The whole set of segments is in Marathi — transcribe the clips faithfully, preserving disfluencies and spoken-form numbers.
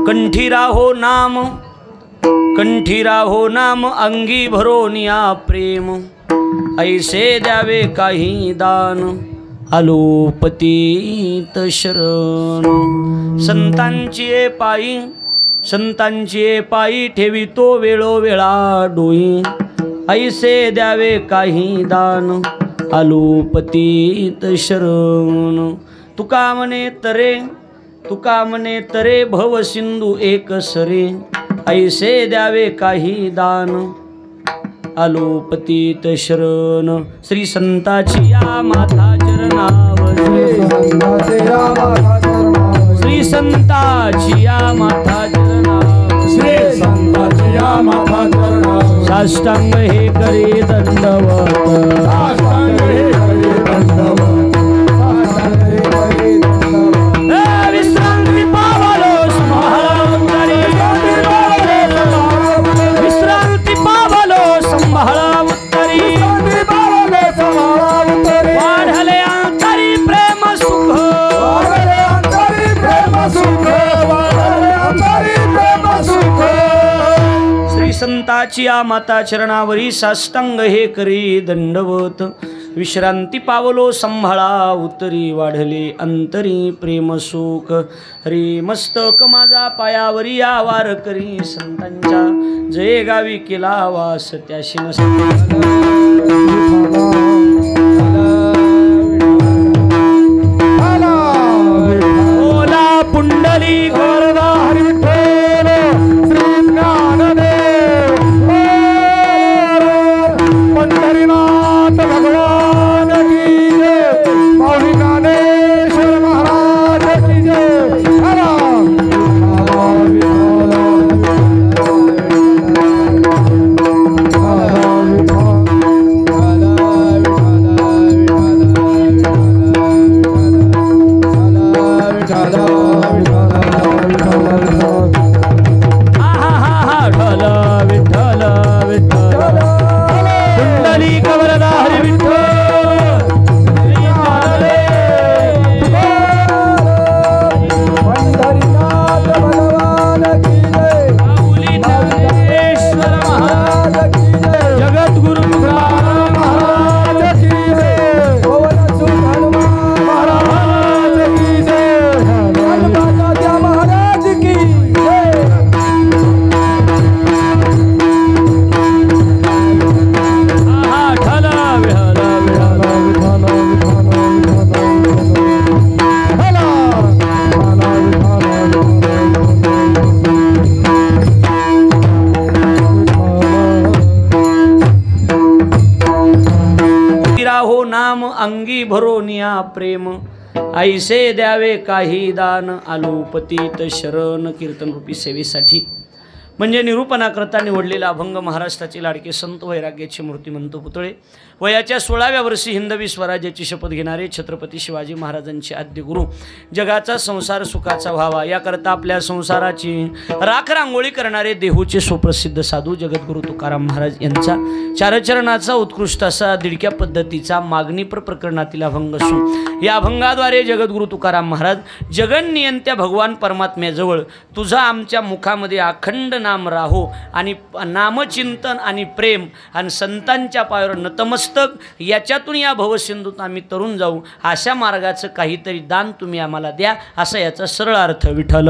कंठी राहो नाम कंठी राहो नाम अंगी भरोनिया प्रेम ऐसे द्यावे काही दान अलोपतीत शरण संतांची ए पायी संतांची ए पायी ठेवितो वेळोवेळा डोई ऐसे द्यावे काही दान अलोपतीत शरण तुका म्हणे तरे तुका म्हणे तरे भव सिंधू एक सरे ऐसे द्यावे काही दान अलोपतीत शरण श्री संताची या माता चरणावर श्री संताची या माता चरणावर श्री संताची या माता चरणावर साष्टांग हे करी दंडवत साष्टांग हे करी दंडवत संताची आ माता चरणावरी साष्टांग हे करी दंडवत विश्रांती पावलो संभाळा उतरी वाढले अंतरी प्रेम सुख हरी मस्तक माझा पायावरी या वार करी संतांच्या जय गावी केला वास त्याशी ओला पुंडली गोरदा अंगी भरोनिया प्रेम ऐसे द्यावे काही दान अलोपतीत शरण कीर्तन रूपी सेवेसाठी म्हणजे निरूपणाकरता निवडलेला अभंग महाराष्ट्राचे लाडके संत वैराग्याचे मूर्तिमंत पुतळे वयाच्या सोळाव्या वर्षी हिंदवी स्वराज्याची शपथ घेणारे छत्रपती शिवाजी महाराजांचे आद्य गुरु जगाचा संसार सुखाचा व्हावा याकरता आपल्या संसाराची राख रांगोळी करणारे देहूचे सुप्रसिद्ध साधू जगद्गुरु तुकाराम महाराज यांचा चारचरणाचा उत्कृष्ट असा दिडक्या पद्धतीचा मागणीपर प्रकरणातील अभंग असून या अभंगाद्वारे जगद्गुरु तुकाराम महाराज जगन्नियंत्या भगवान परमात्म्याजवळ तुझा आमच्या मुखामध्ये अखंड नाम राहो आणि नामचिंतन आणि प्रेम आणि संतांच्या पायावर नतमस्तक याच्यातून या भवसिंधूत आम्ही तरुण जाऊ अशा मार्गाचं काहीतरी दान तुम्ही आम्हाला द्या असा याचा सरळ अर्थ विठ्ठल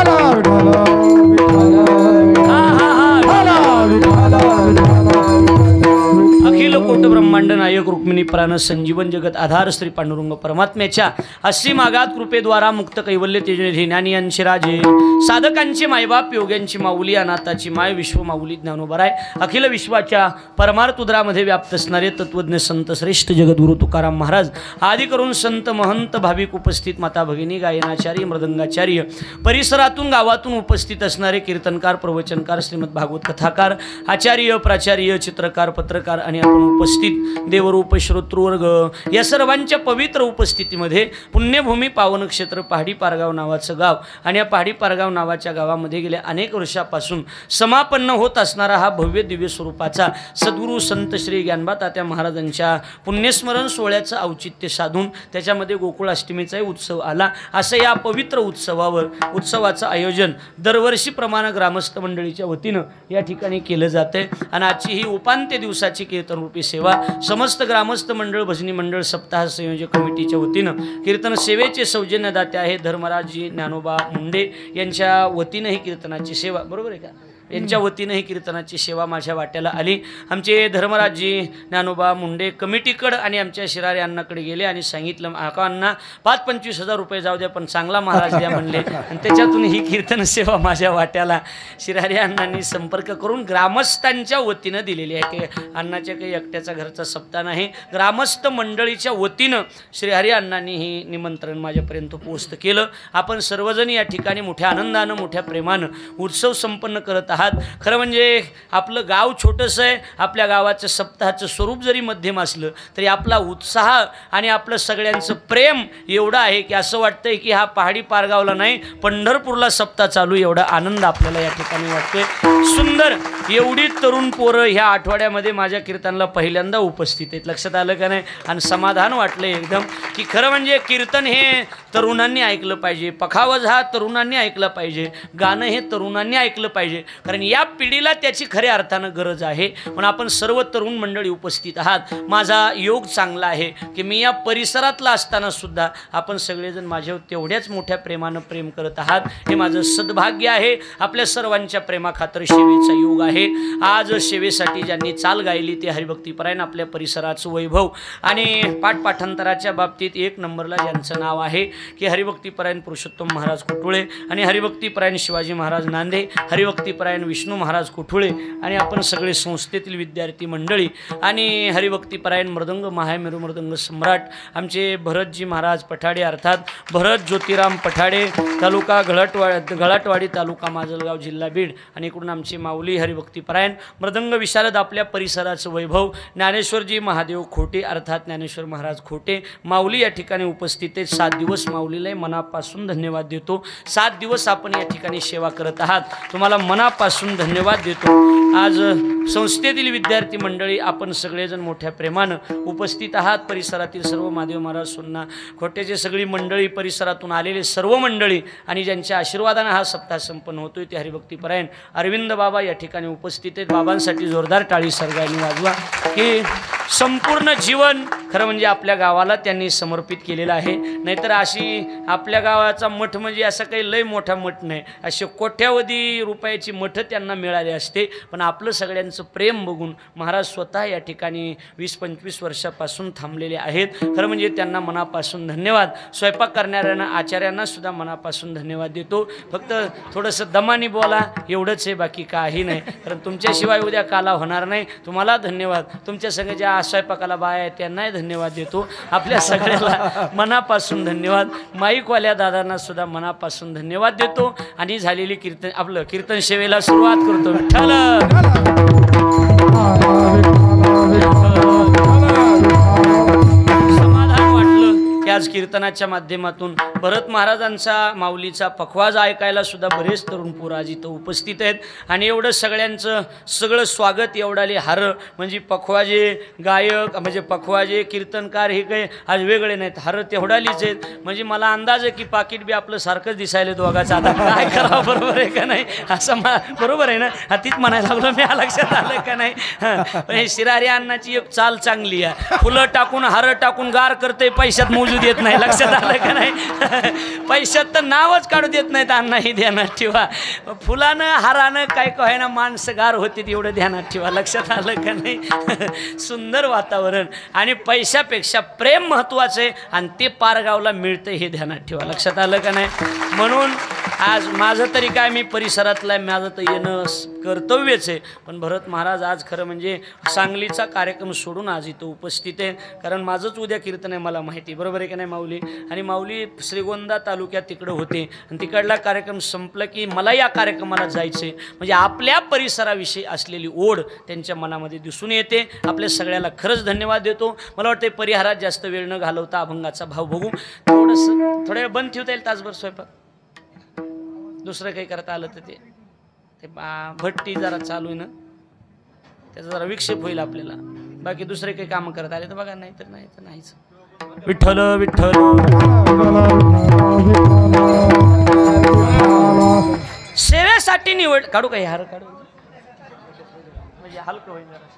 अखिल कोट ब्रह्मांड नायक रुक्मिणी प्राण संजीवन जगत आधार श्री पांडुरंग परमात्म्याच्या असीम आगात कृपेद्वारा मुक्त कैवल्य तेजनिधी ज्ञानी यांचे राजे साधकांचे मायबाप योग्यांची माऊली अनाथाची माय विश्व माऊली ज्ञानोबराय अखिल विश्वाच्या परमार्थ उदरामध्ये व्याप्त असणारे तत्वज्ञ संत श्रेष्ठ जगद्गुरु तुकाराम महाराज आदी करून संत महंत भाविक उपस्थित माता भगिनी गायनाचार्य मृदंगाचार्य परिसरातून गावातून उपस्थित असणारे कीर्तनकार प्रवचनकार श्रीमद भागवत कथाकार आचार्य प्राचार्य चित्रकार पत्रकार आणि आपण उपस्थित देवरूप श्रोतृवर्ग या सर्वांच्या पवित्र उपस्थितीमध्ये पुण्यभूमी पावन क्षेत्र पहाडी पारगाव नावाचं गाव आणि या पहाडी पारगाव नावाच्या गावामध्ये गेल्या अनेक वर्षापासून समापन्न होत असणारा हा भव्य दिव्य स्वरूपाचा सद्गुरू संत श्री ज्ञानबा तात्या महाराजांच्या पुण्यस्मरण सोहळ्याचं औचित्य साधून त्याच्यामध्ये गोकुळाष्टमीचाही उत्सव आला। असं या पवित्र उत्सवावर उत्सवाचं आयोजन दरवर्षीप्रमाणे ग्रामस्थ मंडळीच्या वतीनं या ठिकाणी केलं जाते आणि आजची ही उपांत्य दिवसाची कीर्तनरूपी सेवा समस्त ग्रामस्थ मंडळ भजनी मंडळ सप्ताह संयोजक कमिटीच्या वतीनं कीर्तन सेवेचे सौजन्यदाते आहे धर्मराजजी ज्ञानोबा मुंडे यांच्या वतीनं ही कीर्तनाची सेवा बरोबर आहे का यांच्या वतीनं ही कीर्तनाची सेवा माझ्या वाट्याला आली। आमचे धर्मराजजी ज्ञानोबा मुंडे कमिटीकडे आणि आमच्या शिरारे अण्णाकडे गेले आणि सांगितलं आका अण्णा पाच पंचवीस हजार रुपये जाऊ द्या पण चांगला महाराज द्या म्हणले आणि त्याच्यातून ही कीर्तन सेवा माझ्या वाट्याला शिरारे अण्णांनी संपर्क करून ग्रामस्थांच्या वतीनं दिलेली आहे की अण्णाच्या काही एकट्याचा घरचा सप्ताह नाही ग्रामस्थ मंडळीच्या वतीनं श्रीहरी अण्णांनी ही निमंत्रण माझ्यापर्यंत पोहोचतं केलं। आपण सर्वजण या ठिकाणी मोठ्या आनंदानं मोठ्या प्रेमानं उत्सव संपन्न करत आहात। खरं म्हणजे आपलं गाव छोटंसं आहे आपल्या गावाचं सप्ताहाचं स्वरूप जरी मध्यम असलं तरी आपला उत्साह आणि आपलं सगळ्यांचं प्रेम एवढं आहे की असं वाटतंय की हा पहाडी पारगावला नाही पंढरपूरला सप्ताह चालू एवढा आनंद आपल्याला या ठिकाणी वाटतोय। सुंदर एवढी तरुण पोरं ह्या आठवड्यामध्ये माझ्या कीर्तनाला पहिल्यांदा उपस्थित आहेत लक्षात आलं का नाही आणि समाधान वाटलं एकदम की खरं म्हणजे कीर्तन हे तरुणांनी ऐकलं पाहिजे पखावज हा तरुणांनी ऐकलं पाहिजे गाणं हे तरुणांनी ऐकलं पाहिजे कारण या पिढीला त्याची खऱ्या अर्थानं गरज आहे। पण आपण सर्व तरुण मंडळी उपस्थित आहात माझा योग चांगला आहे की मी या परिसरातला असताना सुद्धा आपण सगळेजण माझ्यावर तेवढ्याच मोठ्या प्रेमानं प्रेम करत आहात हे माझं सद्भाग्य आहे। आपल्या सर्वांच्या प्रेमाखातर सेवेचा योग आहे। आज सेवेसाठी ज्यांनी चाल गायली ते हरिभक्तीपरायण आपल्या परिसराचं वैभव आणि पाठपाठांतराच्या बाबतीत एक नंबरला ज्यांचं नाव आहे की हरिभक्तीपरायण पुरुषोत्तम महाराज कुटुळे आणि हरिभक्तीपरायण शिवाजी महाराज नांदे हरिभक्तीपरायण विष्णू महाराज कुठुळे आणि आपण सगळे संस्थेतील विद्यार्थी मंडळी आणि हरिभक्तीपरायण मृदंग महामेरू मृदंग सम्राट आमचे भरतजी महाराज पठाडे अर्थात भरत ज्योतिराम पठाडे तालुका गळाटवाडी गळाटवाडी तालुका माजलगाव जिल्हा बीड आणि इकडून आमची माऊली हरिभक्तीपरायण मृदंग विशारद आपल्या परिसराचं वैभव ज्ञानेश्वरजी महादेव खोटे अर्थात ज्ञानेश्वर महाराज खोटे माऊली या ठिकाणी उपस्थित आहेत। सात दिवस माऊलीला मनापासून धन्यवाद देतो। सात दिवस आपण या ठिकाणी सेवा करत आहात तुम्हाला मनापासून धन्यवाद देतो। आज संस्थेतील विद्यार्थी मंडळी आपण सगळेजण मोठ्या प्रेमानं उपस्थित आहात परिसरातील सर्व महादेव महाराज सोन्ना खोटेचे सगळी मंडळी परिसरातून आलेले सर्व मंडळी आणि ज्यांच्या आशीर्वादाने हा सप्ताह संपन्न होतोय ते हरिभक्तीपरायण अरविंद बाबा या ठिकाणी उपस्थित आहेत। बाबांसाठी जोरदार टाळी सर्वांनी वाजवा की संपूर्ण जीवन खरं म्हणजे आपल्या गावाला त्यांनी समर्पित केलेलं आहे। नाहीतर अशी आपल्या गावाचा मठ म्हणजे असं काही लय मोठा मठ नाही असे कोट्यावधी रुपयाची मठ त्यांना मिळाले असते पण आपलं सगळ्यांचं प्रेम बघून महाराज स्वतः या ठिकाणी वीस पंचवीस वर्षापासून थांबलेले आहेत। खरं म्हणजे त्यांना मनापासून धन्यवाद। स्वयंपाक करणाऱ्यांना आचार्यांना सुद्धा मनापासून धन्यवाद देतो। फक्त थोडंसं दमानी बोला एवढंच आहे बाकी काही नाही कारण तुमच्याशिवाय उद्या काला होणार नाही। तुम्हाला धन्यवाद तुमच्या सगळ्या ज्या स्वयंपाकाला बाया आहेत त्यांनाही धन्यवाद देतो। आपल्या सगळ्याला मनापासून धन्यवाद। माईकवाल्या दादांना सुद्धा मनापासून धन्यवाद देतो आणि झालेली कीर्तन आपलं कीर्तन सेवेला सुरुवात करतो। विठ्ठल समाधान वाटलं की आज कीर्तनाच्या माध्यमातून भरत महाराजांचा माऊलीचा पखवाज ऐकायला सुद्धा बरेच तरुण पोरं आज इथं उपस्थित आहेत आणि एवढं सगळ्यांचं सगळं स्वागत एवढाले हार म्हणजे पखवाजे गायक म्हणजे पखवाजे कीर्तनकार हे काही आज वेगळे नाहीत हार तेवढालीच आहेत। म्हणजे मला अंदाज आहे की पाकिट बी आपलं सारखंच दिसायला दोघाचं आता काय करावं बरोबर आहे का नाही असं मा बरोबर आहे ना हातीत म्हणायला लागलो मी लक्षात आलं का नाही। पण हे शिरारी अण्णाची एक चाल चांगली आहे फुलं टाकून हार टाकून गार करते पैशात मोजू देत नाही लक्षात आलं का नाही पैशात तर नावच काढू देत नाहीत अण्णाही ध्यानात ठेवा। फुलानं हारानं काय काय ना माणसं गार होते एवढं ध्यानात ठेवा लक्षात आलं का नाही। सुंदर वातावरण आणि पैशापेक्षा प्रेम महत्त्वाचं आहे आणि ते पारगावला मिळतं हे ध्यानात ठेवा लक्षात आलं का नाही। म्हणून आज माझं तरी काय, मी परिसरातला आहे, माझं तर येणं कर्तव्यच आहे, पण भरत महाराज आज खरं म्हणजे सांगलीचा कार्यक्रम सोडून आज इथं उपस्थित आहे, कारण माझंच उद्या कीर्तन आहे मला माहिती, बरोबर आहे की नाही माऊली? आणि माऊली श्रीगोंदा तालुक्यात तिकडं होते आणि तिकडला कार्यक्रम संपला की मला या कार्यक्रमाला जायचे, म्हणजे आपल्या परिसराविषयी असलेली ओढ त्यांच्या मनामध्ये दिसून येते. आपल्या सगळ्याला खरंच धन्यवाद देतो. मला वाटतं परिहारात जास्त वेळ न घालवता अभंगाचा भाव बघू, थोडंसं थोड्या वेळ बंद ठेवता येईल, तासभर स्वयंपाक, दुसरं काही करता आलं तर ते ते भट्टी जरा चालू आहे ना, त्याचा जरा विक्षेप होईल आपल्याला, बाकी दुसरे काही कामं करता आले तर बघा, नाही तर नाही तर नाहीच. विठ्ठल विठ्ठल सेवेसाठी निवड काढू काही हार काढू म्हणजे हलकं होईल जरा.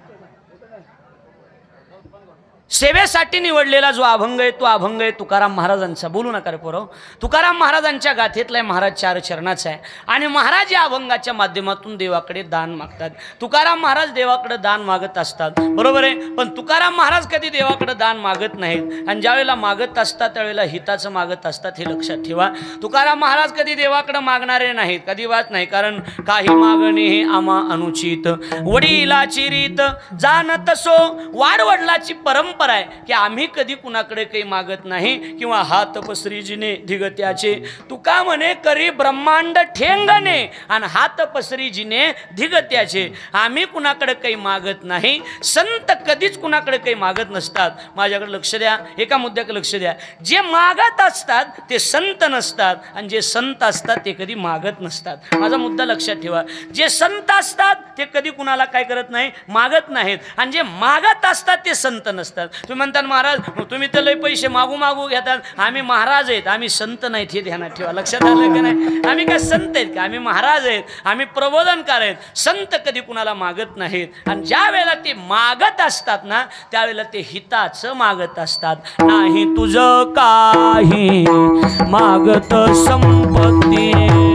सेवेसाठी निवडलेला जो अभंग आहे तो अभंग आहे तुकाराम महाराजांचा. बोलू नका रे पोरं, तुकाराम महाराजांच्या गाथेतला महाराज चार चरणाचा आहे आणि महाराज या अभंगाच्या माध्यमातून देवाकडे दान मागतात. तुकाराम महाराज देवाकडे दान मागत असतात, बरोबर आहे, पण तुकाराम महाराज कधी देवाकडे दान मागत नाहीत आणि ज्यावेळेला मागत असतात त्यावेळेला हिताचं मागत असतात, हे लक्षात ठेवा. तुकाराम महाराज कधी देवाकडे मागणारे नाहीत, कधी वाच नाही, कारण काही मागणे हे आमा अनुचित, वडिलाची रीत जाणत सो, वाडवडिलाची परंपरा आहे की आम्ही कधी कुणाकडे काही मागत नाही किंवा हात पसरी जिने धिगत्याचे. तुका म्हणे करी ब्रह्मांड ठेंगणे आणि हात पसरी जिने धिगत्याचे. आम्ही कुणाकडे काही मागत नाही, संत कधीच कुणाकडे काही मागत नसतात. माझ्याकडे लक्ष द्या, एका मुद्द्याकडे लक्ष द्या. जे मागत असतात ते संत नसतात आणि जे संत असतात ते कधी मागत नसतात. माझा मुद्दा लक्षात ठेवा. जे संत असतात ते कधी कुणाला काय करत नाही, मागत नाहीत, आणि जे मागत असतात ते संत नसतात. तुम्ही म्हणता महाराज तुम्ही तर लय पैसे मागू मागू घेतात, आम्ही महाराज आहेत, आम्ही संत नाहीत, हे ध्यानात ठेवा. लक्षात आलं का नाही? आम्ही काय संत आहेत का? आम्ही महाराज आहेत, आम्ही प्रबोधनकार आहेत. संत कधी कुणाला मागत नाहीत, आणि ज्या वेळेला ते मागत असतात ना त्यावेळेला ते हिताचं मागत असतात. नाही तुझं काही मागत संपत्ती,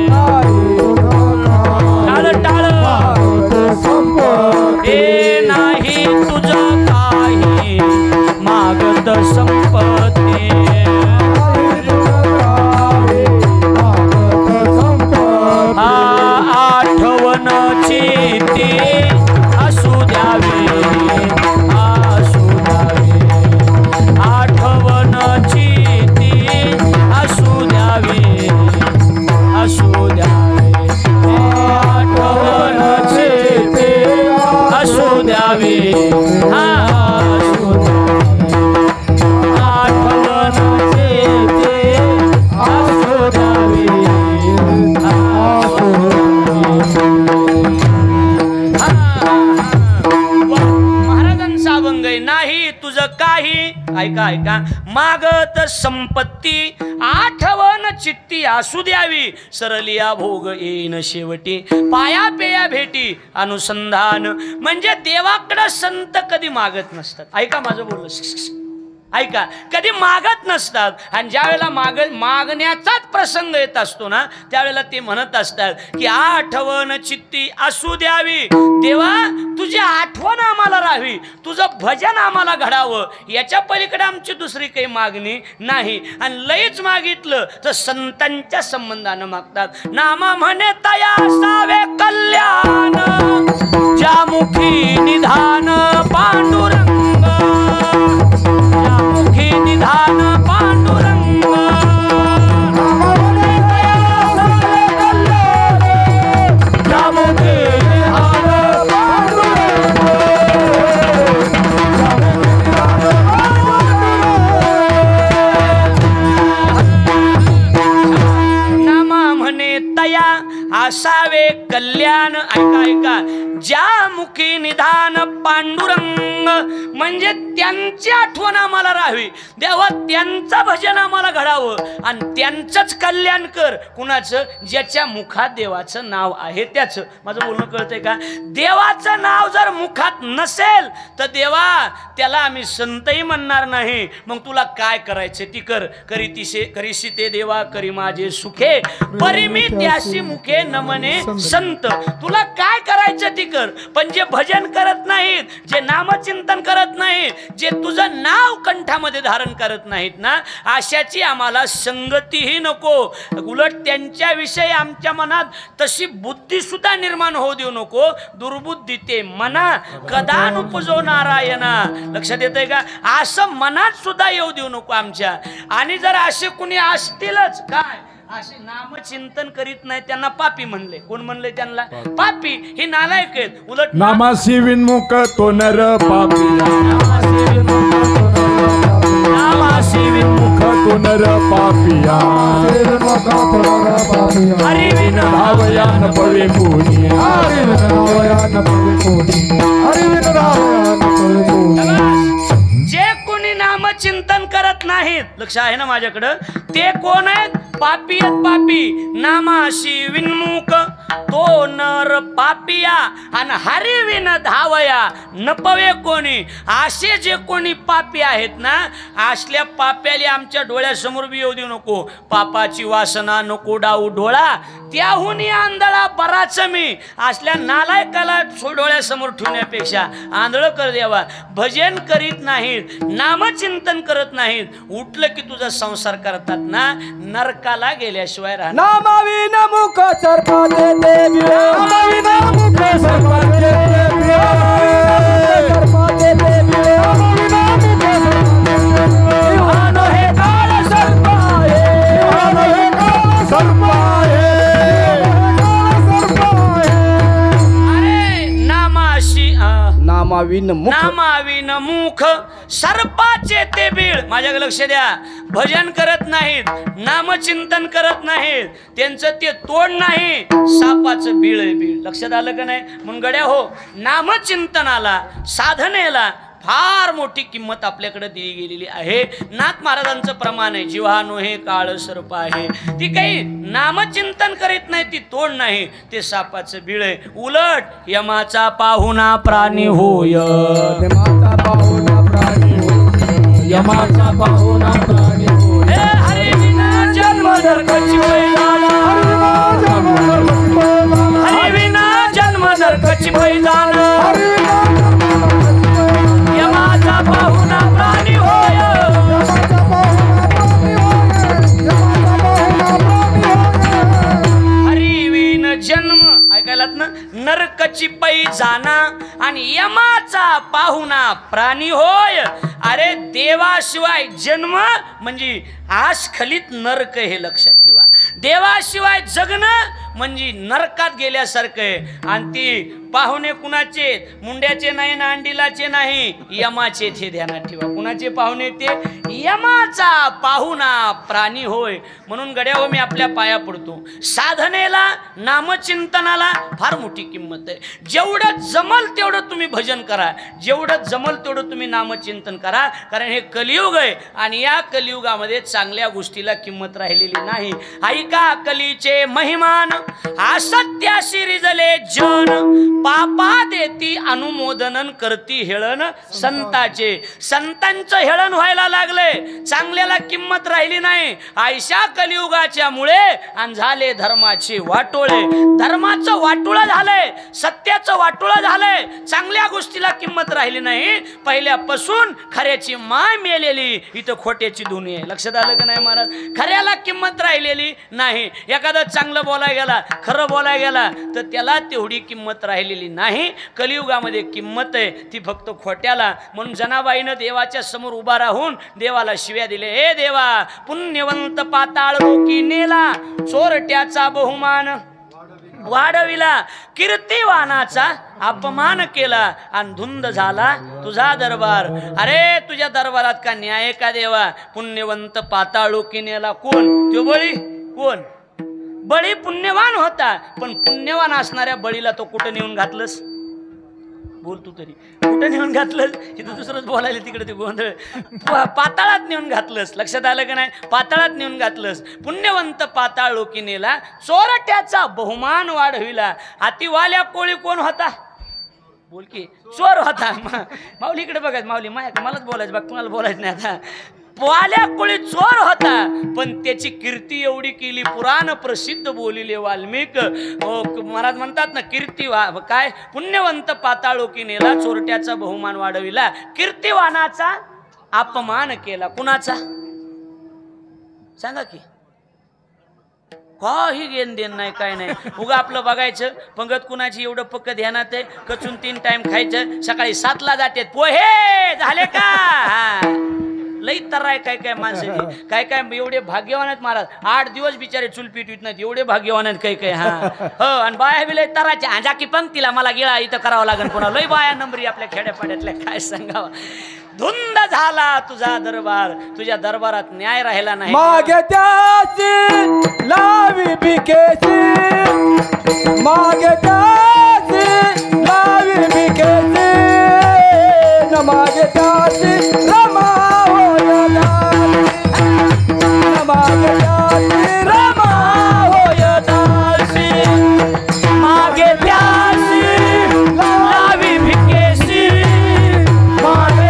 टाळ टाळ ए नाही तुझं काही मागत संपत्ती, आठवणची ती असू द्यावी, असू द्यावी, आठवणची ती असू द्यावी, असू द्यावी, आठवणची ती असू द्यावी, हा काही ऐका ऐका मागत संपत्ती, आठवण चित्ती असू द्यावी, सरलिया भोग येईन शेवटी, पाया पेया भेटी अनुसंधान. म्हणजे देवाकडे संत कधी मागत नसतात. ऐका माझं बोलणं, ऐका, कधी मागत नसतात, आणि ज्या वेळेला माग मागण्याचाच प्रसंग येत असतो ना त्यावेळेला ते म्हणत असतात की आठवण चित्ती असू द्यावी, देवा तुझी आठवण आम्हाला राहावी, तुझं भजन आम्हाला घडावं, याच्या पलीकडे आमची दुसरी काही मागणी नाही. आणि लईच मागितलं तर संतांच्या संबंधानं मागतात. नामा म्हणे तया सावे कल्याण, ज्या मुखी निधान पांडुरंग, निधान पांडुरंग, नामा म्हणे तया असावे कल्याण. ऐका ऐका, ज्या मुखी निधान पांडुरंग, म्हणजे त्यांची आठवण आम्हाला राहावी, देवा त्यांचं भजन आम्हाला घडावं आणि त्यांचंच कल्याण कर. कुणाचं? ज्याच्या मुखात देवाचं नाव आहे त्याचं. माझं बोलणं कळतंय का? देवाचं नाव जर मुखात नसेल तर देवा त्याला आम्ही संतही म्हणणार नाही. मग तुला काय करायचं ती कर. करी तिसे करीशी ते देवा करी माझे सुखे, परी मी त्यास नामासी मुखे नमने संत. तुला काय करायचं ती कर, पण जे भजन करत नाहीत, जे नामचिंतन करत नाहीत, जे तुझं नाव कंठामध्ये धारण करत नाहीत ना, अशाची आम्हाला संगतीही नको. उलट त्यांच्याविषयी आमच्या मनात तशी बुद्धी सुद्धा निर्माण होऊ देऊ नको. दुर्बुद्धी ते मना कदा नुपजो नारायणा. लक्षात येतंय का? असं मनात सुद्धा येऊ देऊ नको आमच्या. आणि जर असे कुणी असतीलच काय असे नामचिंतन करीत नाही त्यांना पापी म्हणले. कोण म्हणले त्यांना पापी? हे नालायक आहेत. उलट नामासी विन्मुख तो नर पापी, नामासी विन्मुख तो नर पापिया, हरी विन धावया न पवे कोणी, हरी विन धावया न पवे कोणी, हरी विन धावया न पवे कोणी. जे कोणी नामचिंतन करत नाहीत, लक्ष आहे ना माझ्याकडं, ते कोण आहेत? पापी आहेत. पापी नामाशी विन्मुख तो नर पापिया, आणि हरी विन धावया न पवे कोणी. असे जे कोणी पापी आहेत ना, असल्या पाप्याला आमच्या डोळ्यासमोर बी येऊ देऊ नको. पापाची वासना नको डाऊ डोळा, त्याहून आंधळा बराच मी. असल्या नालायकाला डोळ्यासमोर ठेवण्यापेक्षा आंधळ कर देवा. भजन करीत नाहीत, नामचिंतन करत नाहीत, उठलं की तुझा संसार करतात ना, नरकाला गेल्याशिवाय राहणार. नामाविन मुख सर्पाचे ते बिळे, नामाविन मुख सर्पाचे ते बिळे, सर्पाचे ते बिळे, नामाविन मुख सर्पाचे ते बिळे. विहान हे काळ सर्प आहे, विहान हे काळ सर्प आहे, सर्प आहे. अरे नामाशी नामाविन मुख, नामाविन मुख सर्पाचे ते बीळ. माझ्याकडे लक्ष द्या. भजन करत नाहीत, नामचिंतन करत नाहीत, त्यांचं ते तोड नाही, सापाचं बीळ आहे बीळ. लक्षात आलं का नाही? म्हणून गड्या हो, नामचिंतनाला साधनेला फार मोठी किंमत आपल्याकडे दिली गेलेली आहे. नाथ महाराजांचं प्रमाण आहे, जीवानो हे काळ सर्प आहे. ती काही नामचिंतन करीत नाही, ती तोड नाही, ते सापाचं बीळ आहे. उलट यमाचा पाहुणा प्राणी होय, यमाचा पाहुणा प्राणी होय, यमाचा पाहुणा प्राणी होय. हे हरी विना जन्म नरकाची मैदान, हरी विना जन्म नरकाची मैदान, यमाचा पाहुणा प्राणी होय. हरी विन जन्म ऐकायलात ना, नरकाची पै जाना आणि यमाचा पाहुणा प्राणी होय. अरे देवाशिवाय जन्म म्हणजे आसखलीत नरक, हे लक्षात ठेवा. देवाशिवाय जगणं म्हणजे नरकात गेल्यासारखं आहे. आणि ती पाहुणे कुणाचे? मुंड्याचे नाही ना अंडिलाचे नाही, यमाचे. ते ध्यानात ठेवा. कुणाचे पाहुणे? ते यमाचा पाहुणा प्राणी होय. म्हणून गड्यावर मी आपल्या पाया पडतो. साधनेला नामचिंतनाला फार मोठी किंमत आहे. जेवढं जमल तेवढं तुम्ही भजन करा, जेवढं जमल तेवढं तुम्ही नामचिंतन करा. कारण हे कलियुग आहे आणि या कलियुगामध्ये चांगल्या गोष्टीला किंमत राहिलेली नाही. ऐका कलीचे महिमान, असत्याशी रिजले जन, पापा देती अनुमोदनन करती हेळन संताचे. संतांचं हेळन व्हायला लागले, चांगल्याला किंमत राहिली नाही. आयशा कलियुगाच्या मुळे आणि झाले धर्माचे वाटोळे. धर्माचं वाटोळं झालंय, सत्याचं वाटोळं झालंय, चांगल्या गोष्टीला किंमत राहिली नाही. पहिल्यापासून खऱ्याची माय मेलेली, इथं खोट्याची दुनिया आहे. लक्षात आलं का नाही महाराज? खऱ्याला किंमत राहिलेली नाही. एखादा चांगलं बोलाय गेला, खरं बोलाय गेला तर त्याला तेवढी किंमत राहिलेली नाही. कलियुगामध्ये किंमत आहे ती फक्त खोट्याला. म्हणून जनाबाईनं देवाच्या समोर उभा राहून देवाला शिव्या दिले. हे देवा, पुण्यवंत पाताळ रोकी नेला, चोरट्याचा बहुमान वाढविला, कीर्तिवानाचा अपमान केला आणि धुंद झाला तुझा दरबार. अरे तुझ्या दरबारात का न्याय का देवा? पुण्यवंत पाताळो की नेला. कोण? तो बळी. कोण? बळी पुण्यवान होता, पण पुण्यवान असणाऱ्या बळीला तो कुठं नेऊन घातलंस? बोल तू तरी, कुठं नेऊन घातलंस? इथं दुसरंच बोलायला, तिकडे ते गोंधळ. पाताळात नेऊन घातलंस. लक्षात आलं का नाही? पाताळात नेऊन घातलंस. पुण्यवंत पाताळ लोकी नेला, चोरट्याचा बहुमान वाढविला. अतिवाल्या कोळी कोण होता? बोल की. चोर होता. माऊली इकडे बघायचं. माऊली माया मलाच बोलायचं बघ, कुणाला बोलायचं नाही. आता वाल्या कुळी चोर होता पण त्याची कीर्ती एवढी केली पुराण प्रसिद्ध बोलिले वाल्मिक महाराज म्हणतात ना कीर्ती काय पुण्यवंत पाताळो की नेला चोरट्याचा बहुमान वाढविला कीर्तिवानाचा अपमान केला कुणाचा सांगा की काही घेण देण नाही काय नाही उगा आपलं बघायचं पंगत कुणाची एवढं पक्क ध्यानात आहे कचून तीन टाइम खायचं सकाळी सातला जाते पोहे झाले का लई तर आहे काय काय माणसं काय काय एवढे भाग्यवान आहेत महाराज आठ दिवस बिचारे चूल पिटवीत नाहीत एवढे भाग्यवान आहेत काही काही हा हो आणि बाया बी लई तराच्या आजा की पंक्तीला मला गिळा इथं करावं लागेल पुन्हा लई बाया नंबरी आपल्या खेड्यापाड्यातल्या काय सांगावं धुंद झाला तुझा दरबार तुझ्या दरबारात न्याय राहिला नाही मागे त्याची लावी बिकेची मागे त्याची लावी बिकेची न मागे त्याची रमा होय दासी न मागे त्याची रमा होय दासी मागे त्याची लावी भिकेशी मागे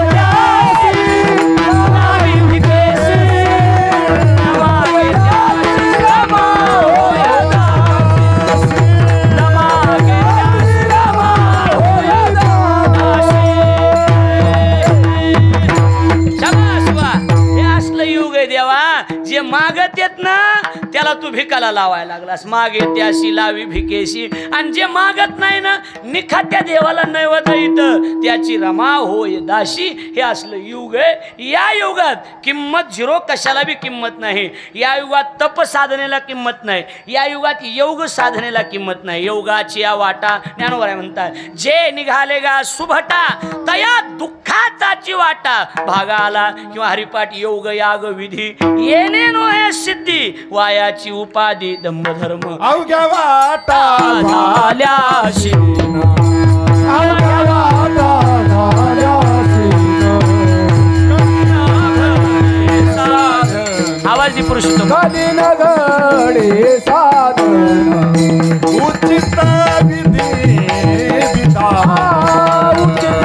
जे मागत येत ना त्याला तू भिकाला लावायला लागलास मागे त्याशी लावी भिकेशी आणि जे मागत नाही ना निखात्या देवाला नैवत इथं त्याची रमा होय दाशी हे असलं युग आहे या युगात किंमत झिरो कशाला बी किंमत नाही या युगात तप साधनेला किंमत नाही या युगात योग साधनेला किंमत नाही योगाची या वाटा ज्ञानोबराय म्हणतात जे निघाले गा सुभटा तया दुःखाचाची वाटा भागाला किंवा हरिपाठ योग याग विधी येणे नो हे सिद्धी वायाची उपाधी धम्मधर्म अवघ्या वाटा झाल्याशी अवघ्या वाटा झाल्याशी आवाज दे पुरुषोत्तम कधी न घडे साधन उचित विधी विधान उचित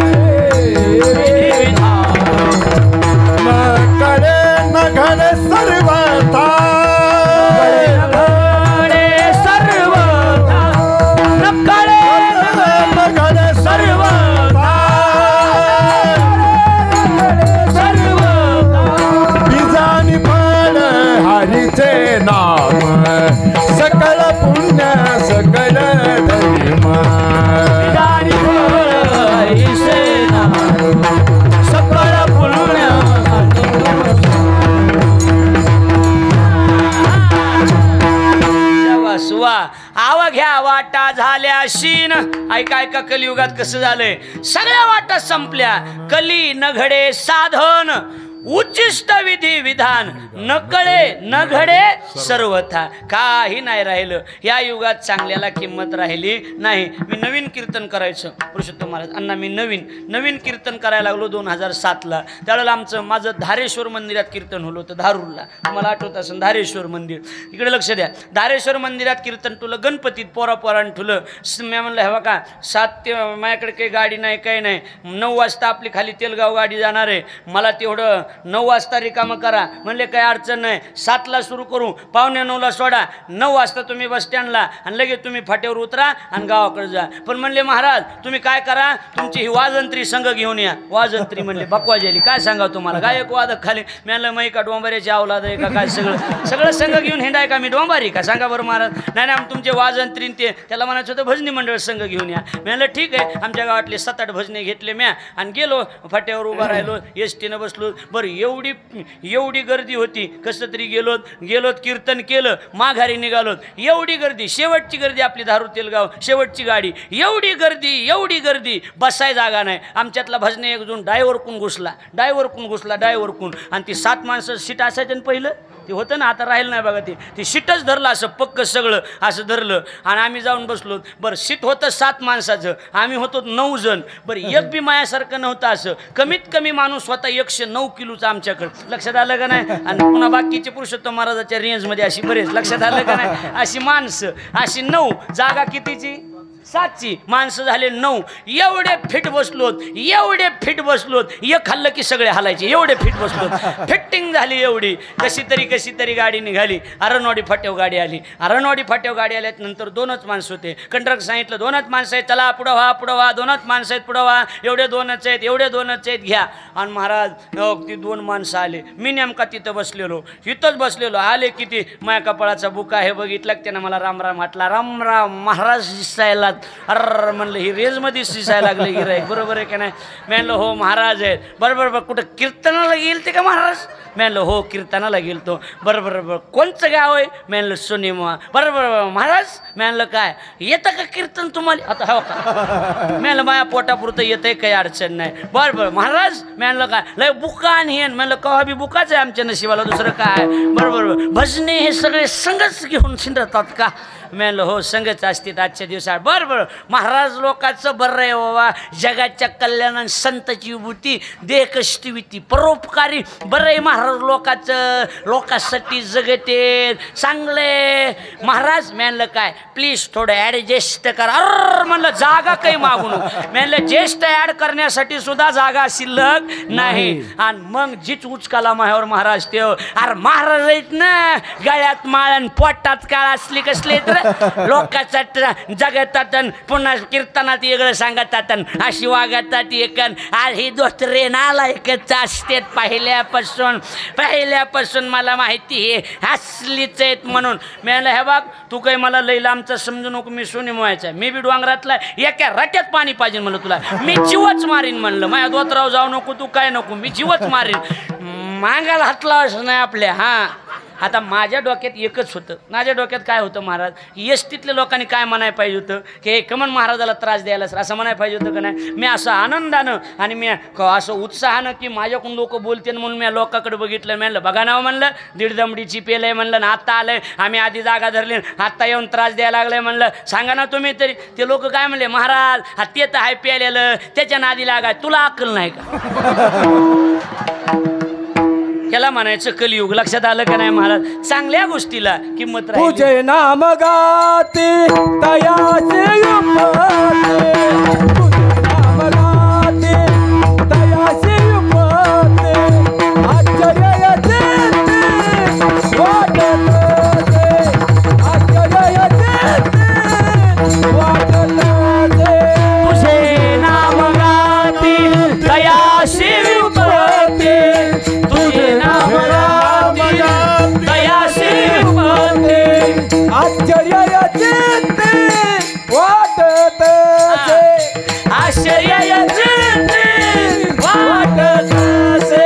घडे सर्वथा घडे सर्वथा नकडे घडे सर्वथा सर्वथा बिजानी पण हरीचे नाम सकल पुण्य सकल धर्म बिजानी पण हरीचे नाम सकल पुण्य सुवा आवा घ्या वाटा झाल्या शीन ऐका ऐका कलियुगात कसं झालंय सगळ्या वाटा संपल्या कली न घडे साधन उच्चिष्ट विधी विधान न कळे न घडे सर्वथा काही नाही राहिलं या युगात चांगल्याला किंमत राहिली नाही मी नवीन कीर्तन करायचं पुरुषोत्तम महाराज अण्णा मी नवीन नवीन कीर्तन करायला लागलो दोन हजार सातला त्यावेळेला आमचं माझं धारेश्वर मंदिरात कीर्तन होलं होतं धारूरला तुम्हाला आठवत असेल धारेश्वर मंदिर इकडे लक्ष द्या धारेश्वर मंदिरात कीर्तन ठुलं गणपतीत पोरा पोरान ठुलं मी म्हणलं हे बघा सात ते माझ्याकडे काही गाडी नाही काही नाही नऊ वाजता आपली खाली तेलगाव गाडी जाणार आहे मला तेवढं नऊ वाजता रिकामं करा म्हणले काही अडचण नाही सातला सुरू करू पावणे नऊला सोडा नऊ वाजता तुम्ही बस स्टँडला आणि लगेच तुम्ही फाट्यावर उतरा आणि गावाकडे जा पण म्हणले महाराज तुम्ही काय करा तुमची ही वाजंत्री संघ घेऊन या वाजंत्री म्हणले बकवा झाली काय सांगा तुम्हाला गायक वादक खाली मी म्हणलं मग का डोंबाऱ्याची अवलाद आहे का काय सगळं सगळं संघ घेऊन हिंडाय का मी डोंबारी का सांगा बरं महाराज नाही नाही तुमचे वाजंत्री ते त्याला म्हणायचं होतं भजनी मंडळ संघ घेऊन या मी म्हणलं ठीक आहे आमच्या गावातले सात आठ भजने घेतले म्या आणि गेलो फाट्यावर उभा राहिलो एस टीनं बसलो बरं एवढी एवढी गर्दी होती कसं तरी गेलोत गेलोत कीर्तन केलं माघारी निघालोत एवढी गर्दी शेवटची गर्दी आपली धारूर तेलगाव शेवटची गाडी एवढी गर्दी एवढी गर्दी बसाय जागा नाही आमच्यातला भजने एक जण डायव्हर कुण घुसला डायव्हर कुण घुसला डायव्हर कुण आणि ती सात माणसं सीट असायचं ना पहिलं ते होतं ना आता राहिलं नाही बघा ते ते सीटच धरलं असं पक्क सगळं असं धरलं आणि आम्ही जाऊन बसलो बरं सीट होतं सात माणसाचं आम्ही होतो नऊ जण बरं एक बी मायासारखं नव्हतं असं कमीत कमी माणूस होता एकशे नऊ किलोचा आमच्याकडं लक्षात आलं का नाही आणि पुन्हा बाकीचे पुरुषोत्तम महाराजाच्या रेंजमध्ये अशी बरेच लक्षात आलं का नाही अशी माणसं अशी नऊ जागा कितीची सातची माणसं झाले नऊ. एवढे फिट बसलोत, एवढे फिट बसलोत, एक खाल्लं की सगळे हलायचे, एवढे फिट बसलोत. फिटिंग झाली एवढी. कशी तरी कशी तरी गाडी निघाली. अरणवाडी फाट्यावर गाडी आली. अरणवाडी फाट्यावर गाडी आल्यानंतर दोनच माणसं होते. कंडक्टर सांगितलं दोनच माणसं आहेत, चला पुढं व्हा पुढं व्हा, दोनच माणसं आहेत पुढं व्हा, एवढे दोनच आहेत एवढे दोनच आहेत घ्या. आणि महाराज ती दोन माणसं आले. मी नेमका तिथं बसलेलो, इथंच बसलेलो. आले किती माझ्या कपाळाचा बुक आहे बघितला, त्यानं मला राम राम म्हटला. राम राम महाराज दिसायला. अर म्हणलं ही रेंजमध्ये दिसायला लागलं गिराईक, बरोबर आहे का नाही? मी म्हणलं हो महाराज आहेत. बरोबर बरं कुठं कीर्तनाला गेल ते का महाराज? मी म्हणलं हो कीर्तनाला गेल तो. बरोबर बरोबर कोणचं गाव आहे? मी म्हणलं सोनीमा. बरोबर महाराज. मी म्हणलं काय येतं का कीर्तन तुम्हाला? आता हो का? मी म्हणलं माझ्या पोटापुरतं येतंय, काही अडचण नाही. बरं बरं महाराज. मी म्हणलं काय लय बुका आणि हे म्हणलं कवा बी बुकाच आहे आमच्या नशिबाला, दुसरं काय? बरोबर भजने हे सगळे संगच घेऊन शिंदतात का? मी म्हणलं हो संगच असतात आजच्या दिवसात. बरं बरं महाराज लोकांचं बरं आहे बाबा, जगाच्या कल्याण संताची विभूती, देह कष्टविती परोपकारी बरं आहे महाराज लोकांचं, लोकांसाठी जगते चांगले महाराज. मी म्हणलं काय प्लीज थोडं ॲडजस्ट करा. अर म्हणलं जागा काही मागू नको. मी म्हणलं ज्येष्ठ ॲड करण्यासाठी सुद्धा जागा शिल्लक नाही. आणि मग जीच उचकाला माह्यावर महाराज ते अरे महाराज आहेत ना, गळ्यात माळण पोटात काळ असली कसले तर लोकांचा जगतात, पुन्हा कीर्तनात वेगळं सांगतात, अशी वागतात एकन. आज ही दोस्त्रे नालायकच असते पहिल्यापासून. पहिल्यापासून मला माहिती आहे असलीच आहेत म्हणून. मी म्हणलं हे बाग तू काही मला लई लांबचा समजू नको, मी सोनी मोहायचा, मी बी डोंगरातला, एका रट्यात पाणी पाहिजे म्हणलं तुला, मी जीवच मारीन म्हणलं. माझ्या दोतराव जाऊ नको तू काय नको, मी जीवच मारीन. मागायला हात लावायचं नाही आपल्या. हां आता माझ्या डोक्यात एकच होतं. माझ्या डोक्यात काय होतं महाराज, एस टीतल्या लोकांनी काय म्हणायला पाहिजे होतं की हे कमन महाराजाला त्रास द्यायला असं म्हणायला पाहिजे होतं का नाही? मी असं आनंदानं आणि मी असं उत्साहानं की माझ्याकडून लोक बोलते म्हणून मी लोकांकडे बघितलं. मी म्हणलं बघा नाव म्हणलं दीड दमडीची पेल आहे म्हणलं ना, आत्ता आलंय आम्ही आधी जागा धरली, आत्ता येऊन त्रास द्यायला लागलाय म्हणलं. सांगा ना तुम्ही तरी. ते लोक काय म्हणले महाराज हा ते तर आहे प्यालेलं, त्याच्या नादी लागाय, तुला अक्कल नाही का? त्याला म्हणायचं कलियुग. लक्षात आलं का नाही महाराज? चांगल्या गोष्टीला किंमत राहील. तुझे नाम गाते तयाचे युपते, तुझे नाम गाते तयाचे युपते, आश्चर्य येते वाटत ते, आश्चर्य येते वाटत ते. तुझे नाम गाती तयाशी विपते, तुझे नाम गाती तयाशी विपते, आश्चर्य येते वाटत ते, आश्चर्य येते वाटत असे.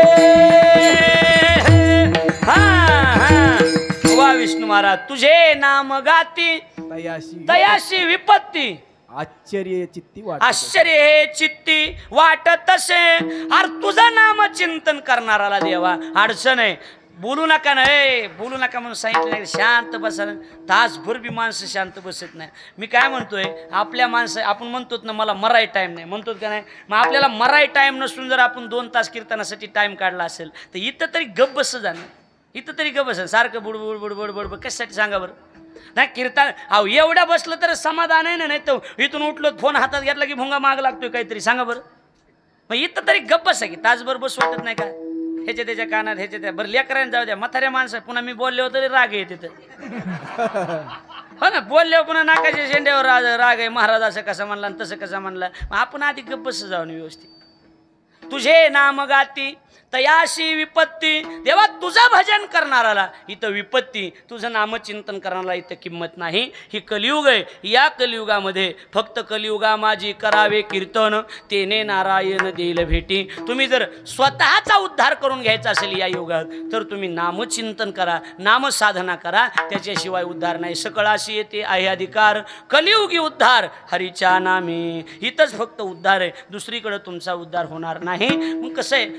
हां हां वा विष्णू महाराज. तुझे नाम गाती तयाशी तयाशी विपत्ती, आश्चर्य चित्ती वाटत. आश्चर्य हे चित्ती वाटत असे. अरे तुझं नाम चिंतन करणाराला देवा अडचण आहे. बोलू नका ना, ए बोलू नका म्हणून सांगितलं. शांत बसा. तासभर बी माणसं शांत बसत नाही. मी काय म्हणतोय आपल्या माणसं आपण म्हणतो ना मला मराय टाईम नाही म्हणतो का नाही? मग आपल्याला मराय टाईम नसून जर आपण दोन तास कीर्तनासाठी टाईम काढला असेल तर इथं तरी गप्प बस जाणं, इथं तरी गप्प बस. सारखं बुडबुड बुडबुड बुडबुड कशासाठी सांगा बरं? नाही कीर्तन अहो एवढं बसलं तर समाधान आहे ना. नाही तर इथून उठलो फोन हातात घेतला की भुंगा माग लागतोय काहीतरी. सांगा बरं. मग इथं तरी गप्प बस आहे की तासभर बस वाटत नाही का? ह्याच्या त्याच्या कानात ह्याच्या त्या बरं लेकरांना जाऊ द्या, म्हाताऱ्या माणसं पुन्हा मी बोलले तरी राग आहे तिथं. हो ना बोलल्यावर पुन्हा नाकाच्या शेंड्यावर राग राग आहे. महाराज असं कसं म्हणला आणि तसं कसं म्हणला. मग आपण आधी गप्प बस जाऊन व्यवस्थित. तुझे नाम गाती तयाशी विपत्ती. देवा तुझं भजन करणाराला इथं विपत्ती, तुझं नामचिंतन करणारा इथं किंमत नाही. ही कलियुग आहे. या कलियुगामध्ये फक्त कलियुगा माझी करावे कीर्तन, तेने नारायण देईल भेटी. तुम्ही जर स्वतःचा उद्धार करून घ्यायचा असेल या युगात तर तुम्ही नामचिंतन करा, नामसाधना करा. त्याच्याशिवाय उद्धार नाही. सकळाशी येते आहे अधिकार, कलियुगी उद्धार हरीच्या नामे. इथंच फक्त उद्धार आहे, दुसरीकडे तुमचा उद्धार होणार नाही. मग कसं आहे संत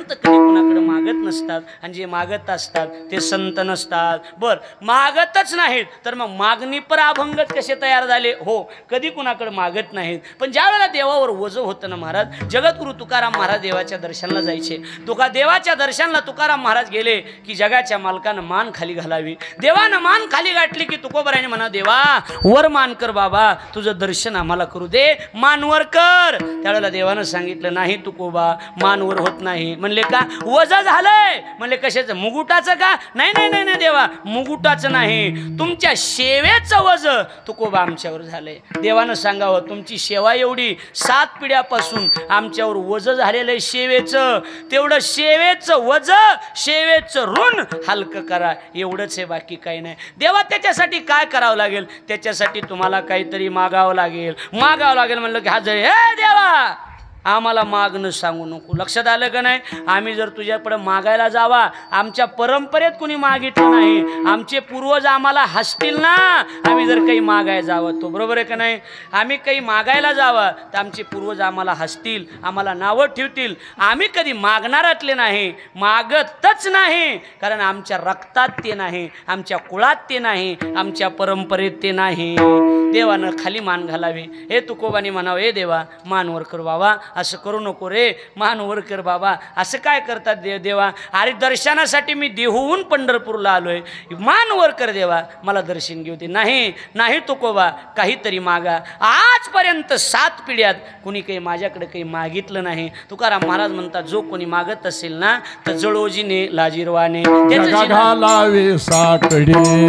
संत कधी कुणाकडे मागत नसतात आणि जे मागत असतात ते संत नसतात. बर मागतच नाहीत तर मग मागणीपर अभंगच कसे तयार झाले? हो कधी कुणाकडे मागत नाहीत पण ज्या वेळेला देवावर ओझं होतं ना महाराज, जगद्गुरु तुकाराम महाराज देवाच्या दर्शनाला जायचे. तुका देवाच्या दर्शनाला तुकाराम महाराज गेले की जगाच्या मालकानं मान खाली घालावी. देवानं मान खाली गाठली की तुकोबराने म्हणा देवा वर मान कर बाबा, तुझं दर्शन आम्हाला करू दे, मानवर कर. त्यावेळेला देवानं सांगितलं नाही तुकोबा मानवर होत नाही. म्हणले का? वजा झालंय. म्हणले कशाचं? मुकुटाचं का? नाही नाही नाही नाही देवा मुकुटाचं नाही, तुमच्या सेवेचं वज तुकोबा आमच्यावर झालंय. देवानं सांगावं तुमची सेवा एवढी सात पिढ्यापासून आमच्यावर वज झालेलं आहे सेवेचं, तेवढं सेवेचं वज सेवेचं ऋण हलकं करा एवढंच आहे, बाकी काही नाही. देवा त्याच्यासाठी काय करावं लागेल? त्याच्यासाठी तुम्हाला काहीतरी मागावं लागेल. मागावं लागेल म्हणलं की हा जर हे देवा आम्हाला मागणं सांगू नको. लक्षात आलं का नाही? आम्ही जर तुझ्याकडे मागायला जावा, आमच्या परंपरेत कुणी मागितलं नाही, आमचे पूर्वज आम्हाला हसतील ना आम्ही जर काही मागायला जावं तो. बरोबर आहे का नाही? आम्ही काही मागायला जावं तर आमचे पूर्वज आम्हाला हसतील, आम्हाला नावं ठेवतील. आम्ही कधी मागणारातले नाही, मागतच नाही, कारण आमच्या रक्तात ते नाही, आमच्या कुळात ते नाही, आमच्या परंपरेत ते नाही. देवानं खाली मान घालावी. हे तुकोबाने म्हणावं हे देवा मानवर कर बाबा, असं करू नको रे, मानवर कर बाबा. असं काय करतात देव? देवा अरे दर्शनासाठी मी देहूहून पंढरपूरला आलोय, मानवर कर देवा, मला दर्शन घेऊ दे. नाही नाही तुकोबा काहीतरी मागा. आजपर्यंत सात पिढ्यात कुणी काही माझ्याकडे काही मागितलं नाही. तुकाराम महाराज म्हणतात जो कोणी मागत असेल ना तर जळोजीने लाजीरवाने घालावे साकडे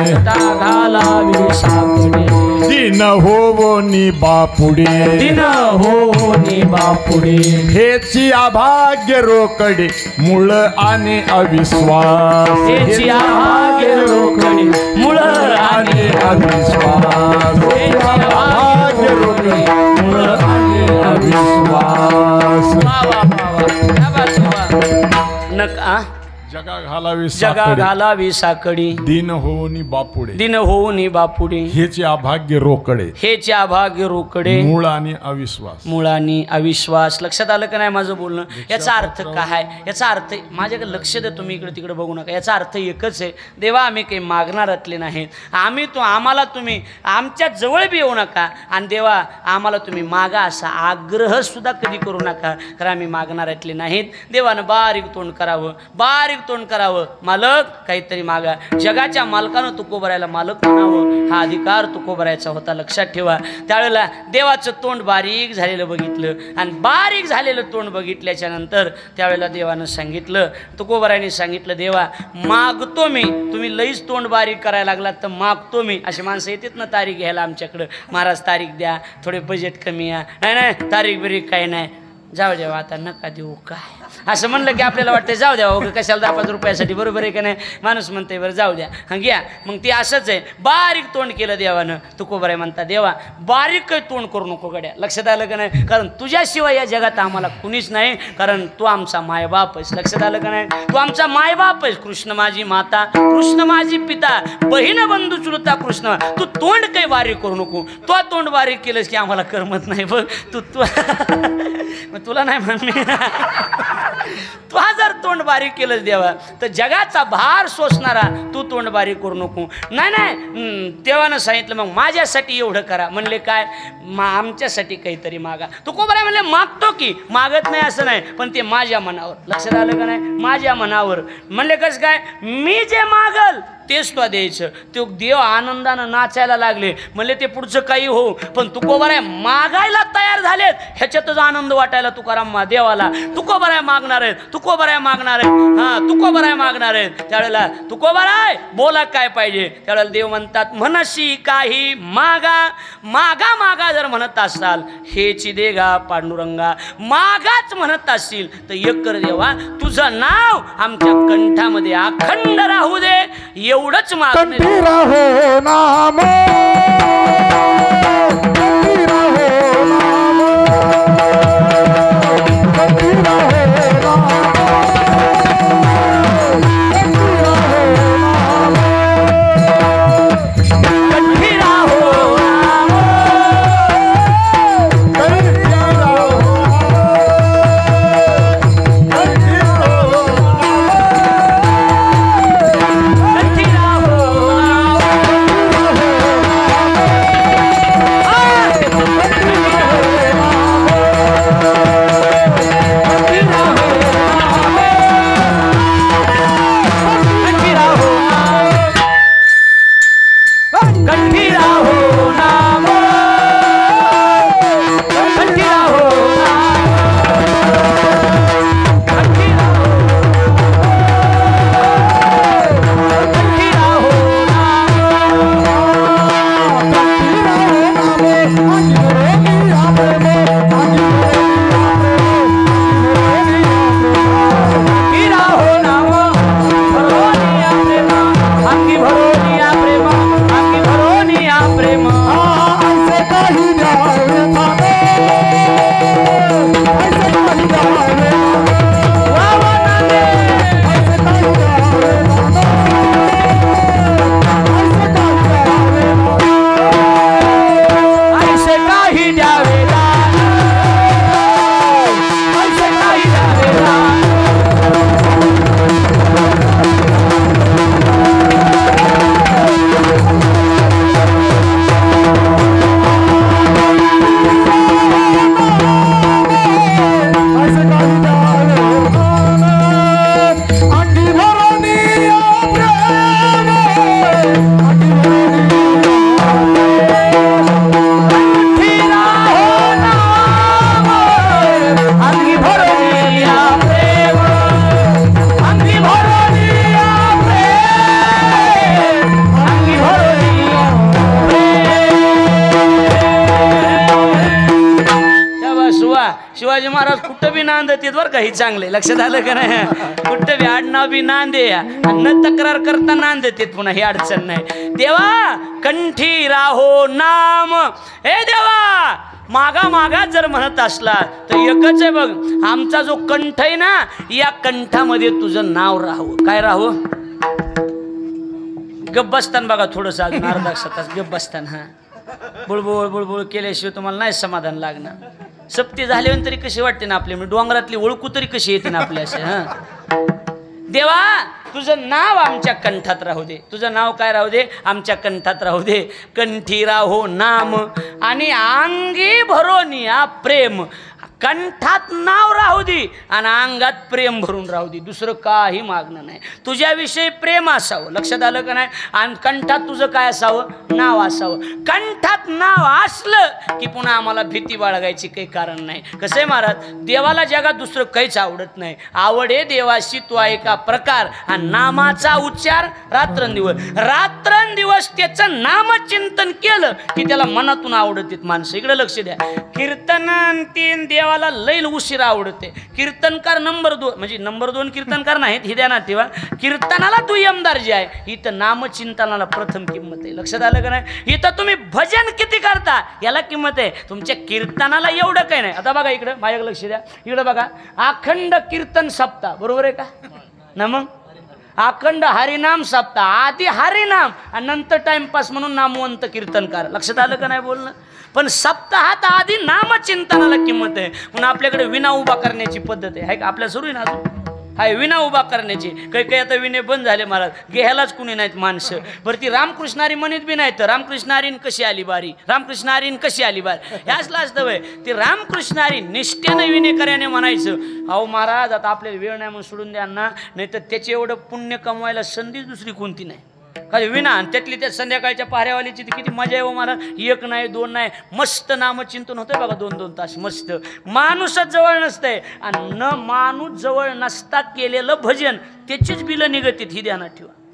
घालावे साकडे दिन होवोनी बापुडे दिन होवोनी बापुडे हेची अभाग्य रोकडे मूळ आणि अविश्वास हेची अभाग्य रोकडे मूळ आणि अविश्वास अभाग्य रोकडे मूळ आणि अविश्वास नका जगा घालावी जगा साकडे घालावी साकडी दिन होऊनी बापुडे दिन होऊनी बापुडे हेचे अभाग्य रोकडे हेचे अभाग्य रोकडे मूळ आणि अविश्वास मुळानी अविश्वास. लक्षात आलं का नाही माझं बोलणं? याचा अर्थ काय? याचा अर्थ माझ्याकडे लक्ष दे, तुम्ही इकडे तिकडे बघू नका. याचा अर्थ एकच आहे, देवा आम्ही काही मागणारातले नाहीत. आम्ही तो आम्हाला तुम्ही आमच्या जवळ बी येऊ नका आणि देवा आम्हाला तुम्ही मागा असा आग्रह सुद्धा कधी करू नका, कारण आम्ही मागणारातले नाहीत. देवानं बारीक तोंड करावं, बारीक तोंड करावं, मालक काहीतरी मागा. जगाच्या मालकानं तुकोबरायला मालक म्हणावं हा अधिकार तुकोबरायचा होता. लक्षात ठेवा. त्यावेळेला देवाचं तोंड बारीक झालेलं बघितलं आणि बारीक झालेलं तोंड बघितल्याच्या नंतर त्यावेळेला देवानं सांगितलं, तुकोबरायने सांगितलं देवा मागतो मी, तुम्ही लईच तोंड बारीक करायला लागलात तर मागतो मी. असे माणसं येतात ना तारीख घ्यायला आमच्याकडं, महाराज तारीख द्या, थोडे बजेट कमी आहे, नाही नाही तारीख बिरीख काही नाही, जाऊ द्यावा आता नका देऊ काय असं म्हणलं की आपल्याला वाटतं जाऊ द्या वगैरे कशाला दहा पाच रुपयासाठी. बरोबर आहे का नाही? माणूस म्हणते बरं जाऊ द्या हां घ्या. मग ते असंच आहे, बारीक तोंड केलं देवानं. तुकोबराय म्हणता देवा बारीक काही तोंड करू नको गड्या. लक्षात आलं का नाही? कारण तुझ्याशिवाय या जगात आम्हाला कुणीच नाही, कारण तू आमचा मायबाप आहेस. लक्षात आलं का नाही? तू आमचा मायबाप आहेस. कृष्ण माझी माता, कृष्ण माझी पिता, बहीण बंधू चुलता कृष्ण. तू तोंड काही बारीक करू नको. तो तोंड बारीक केलंस की आम्हाला करमत नाही. बघ तू तू तुला नाही म्हणणे, तू हा जर तोंड बारीक केलंच देवा तर जगाचा भार सोसणारा तू तोंड बारीक करू नको. नाही नाही देवानं सांगितलं मग माझ्यासाठी एवढं करा. म्हणले काय? मा आमच्यासाठी काहीतरी मागा. तुकोबराय म्हणले मागतो की, मागत नाही असं नाही, पण ते माझ्या मनावर. लक्षात आलं का नाही? माझ्या मनावर. म्हणले कसं काय? मी जे मागल तेच तो द्यायचं. ते देव आनंदानं नाचायला लागले. म्हणले ते पुढचं काही हो, पण तुकोबराय मागायला तयार झालेत ह्याच्यातच आनंद वाटायला तुकाराम देवाला. तुकोबराय मागणार आहेत, तुकोबराय मागणार आहेत, हा तुकोबराय मागणार आहेत. त्यावेळेला तुकोबराय बोला काय पाहिजे? त्यावेळेला देव म्हणतात म्हणशी काही मागा, मागा मागा जर म्हणत असाल हेची देगा पांडुरंगा, मागाच म्हणत असतील तर एक कर देवा तुझं नाव आमच्या कंठामध्ये अखंड राहू दे, एवढंच मागणे. कंठी राहो नाम, कंठी राहो नाम, कंठी राहो नाम, कंठी राहो नाम, कंठी राहो नाम, कंठी राहो शिवाजी महाराज कुठं बी नांदते बरं का, ही चांगले लक्षात आलं का नाही, कुठं बी आडनाव बी नांदे न तक्रार करता नांदते पुन्हा, ही अडचण नाही. देवा कंठी राहो नाम, हे देवा मागा मागा जर म्हणत असला तर एकच आहे बघ, आमचा जो कंठ आहे ना या कंठामध्ये तुझं नाव राहावं. काय राहावं? गप बसतान बघा थोडंसं अजून अर्धा तास गप बसतान. हा बुळबुळ बुळबुळ केल्याशिवाय तुम्हाला नाही समाधान लागणार. सप्ती झाल्यावर तरी कशी वाटते ना आपली, डोंगरातली ओळखू तरी कशी येते ना आपल्याशी. हा देवा तुझं नाव आमच्या कंठात राहू दे, तुझं नाव काय राहू दे, आमच्या कंठात राहू दे. कंठी राहो नाम आणि अंगी भरोनिया प्रेम, कंठात नाव राहू दे आणि अंगात प्रेम भरून राहू दे, दुसरं काही मागणं नाही. तुझ्याविषयी प्रेम असावं, लक्षात आलं का नाही, आणि कंठात तुझं काय असावं, नाव असावं. कंठात नाव असलं की पुन्हा आम्हाला भीती बाळगायची काही कारण नाही. कसं आहे महाराज, देवाला जगात दुसरं काहीच आवडत नाही. आवडे देवाशी तो एका प्रकार, आणि नामाचा उच्चार रात्रंदिवस रात्रंदिवस त्याचं नामचिंतन केलं की त्याला मनातून आवडत माणसं. इकडे लक्ष द्या, कीर्तन तीन देवाला लई उशिरा आवडते. कीर्तनकार नंबर दोन, म्हणजे नंबर दोन कीर्तनकार नाहीत ही द्या ना तेव्हा, कीर्तनाला दुय्यम दर्जा आहे, इथं नामचिंतनाला प्रथम किंमत आहे. लक्षात आलं का नाही, इथं तुम्ही भजन किती करता याला किंमत आहे, तुमच्या कीर्तनाला एवढं काही नाही. आता बघा इकडं, माझ्याकडे लक्ष द्या, इकडं बघा, अखंड कीर्तन सप्ताह, बरोबर आहे का ना, मग अखंड हरिनाम सप्ताह, आधी हरिनाम आणि नंतर टाइमपास म्हणून नामवंत कीर्तनकार. लक्षात आलं का नाही बोलणं, पण सप्ताहात आधी नामचिंतनाला किंमत आहे. म्हणून आपल्याकडे विना उभा करण्याची पद्धत आहे का, आपल्या सुरू आहे ना अजून हाय विना उभा करण्याची. काही काही आता विने बंद झाले महाराज, घ्यायलाच कुणी नाहीत माणसं. बरं ती रामकृष्णारी म्हणत बी नाही तर रामकृष्णारीन कशी आली बारी, रामकृष्णारीन कशी आली बारी, ह्याचला असतं वय. ती रामकृष्णारी निष्ठेनं विनेकऱ्याने म्हणायचं, अहो महाराज आता आपल्याला वेळ नाही म्हणून सोडून द्या ना, नाही तर त्याचे एवढं पुण्य कमवायला संधीच दुसरी कोणती नाही. काय विना, आणि त्यातली त्या संध्याकाळच्या पाऱ्यावालीची किती मजा आहे हो महाराज, एक नाही दोन नाही, मस्त नामचिंतन होतंय बघा, दोन दोन तास मस्त. माणूसच जवळ नसतंय, आणि न माणूस जवळ नसता केलेलं भजन त्याचीच बिलं निघतील, ही ध्यानात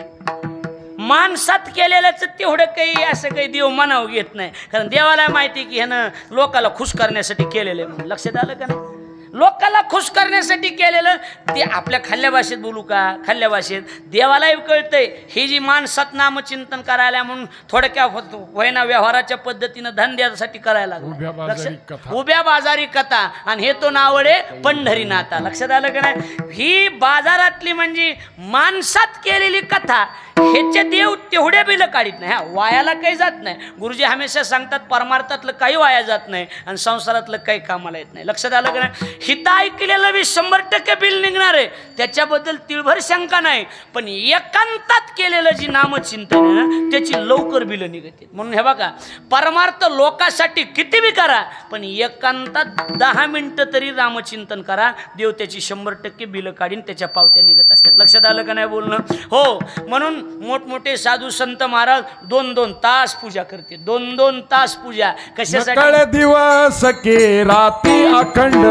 ठेवा. माणसात केलेल्याच तेवढं काही असं काही देव मनाव घेत नाही, कारण देवाला माहिती की ह्यानं लोकाला खुश करण्यासाठी केलेलं आहे. लक्षात आलं का नाही, लोकाला खुश करण्यासाठी केलेलं ते. आपल्या खाल्ल्या भाषेत बोलू का, खाल्ल्या भाषेत देवालाही कळतंय ही जी माणसात नामचिंतन करायला म्हणून थोडक्या वयना व्यवहाराच्या पद्धतीनं धंद्यासाठी करायला लागलं. उभ्या बाजारी कथा, आणि हे तो नावडे पंढरी नाथा. लक्षात आलं का नाही, ही बाजारातली म्हणजे माणसात केलेली कथा, ह्याचे देव तेवढ्या बिलं काढीत नाही. हा वायाला काही जात नाही. गुरुजी हमेशा सांगतात परमार्थातलं काही वाया जात नाही आणि संसारातलं काही कामाला येत नाही. लक्षात आलं का नाही, हिता ऐकलेलं बी शंभर टक्के बिल निघणार आहे, त्याच्याबद्दल तिळभर शंका नाही. पण एकांतात केलेलं जी नामचिंतन आहे ना त्याची लवकर बिलं निघते. म्हणून हे बघा, परमार्थ लोकांसाठी किती बी करा, पण एकांतात दहा मिनिटं तरी रामचिंतन करा, देव त्याची शंभर टक्के बिलं काढीन, त्याच्या पावत्या निघत असतात. लक्षात आलं का नाही बोलणं, हो. म्हणून मोठमोठे साधू संत महाराज दोन दोन तास पूजा करते, दोन दोन तास पूजा कशासाठी, दिवस के राती अखंड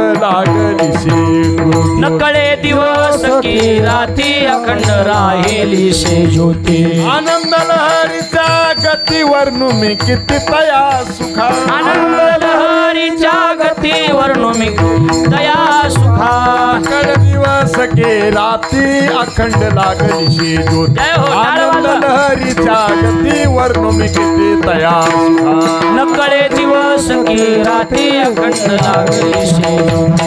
नकळे दिवस की राती अखंड राहिली से ज्योती. आनंद लहरीच्या गतीवर मी किती तया सुखा, आनंद लहरीच्या गतीवर मी दया सुखा. नकळे दिवस के राती अखंड लागलीशी ज्योती. आनंद लहरीच्या गतीवर मी किती तया सुखा, नकळे दिवस की राती अखंड लागलीशी ज्योती.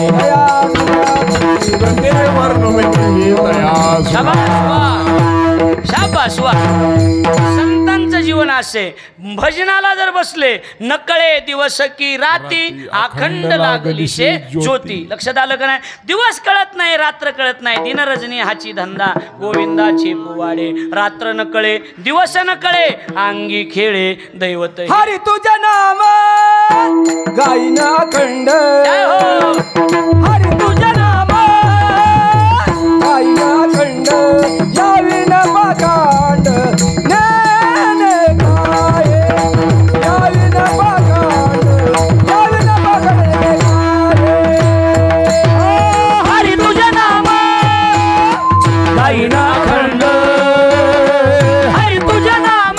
शाबास वा. संतांचं जीवन असे, भजनाला जर बसले, नकळे दिवस की राती अखंड लागली शे ज्योती. लक्षात आलं का नाही, दिवस कळत नाही, रात्र कळत नाही, दिन रजनी हाची धंदा, गोविंदाची पुवाडे. रात्र न कळे, दिवस न कळे, अंगी खेळे दैवत. हरी तुझं नाम गाईन अखंड, हरी तुझं नाम गाईन अखंड, याविन पाखांड नेने गाये, याविन पाखांड, याविन पाखांड गाये. हरी तुझं नाम गाईन अखंड, हरी तुझं नाम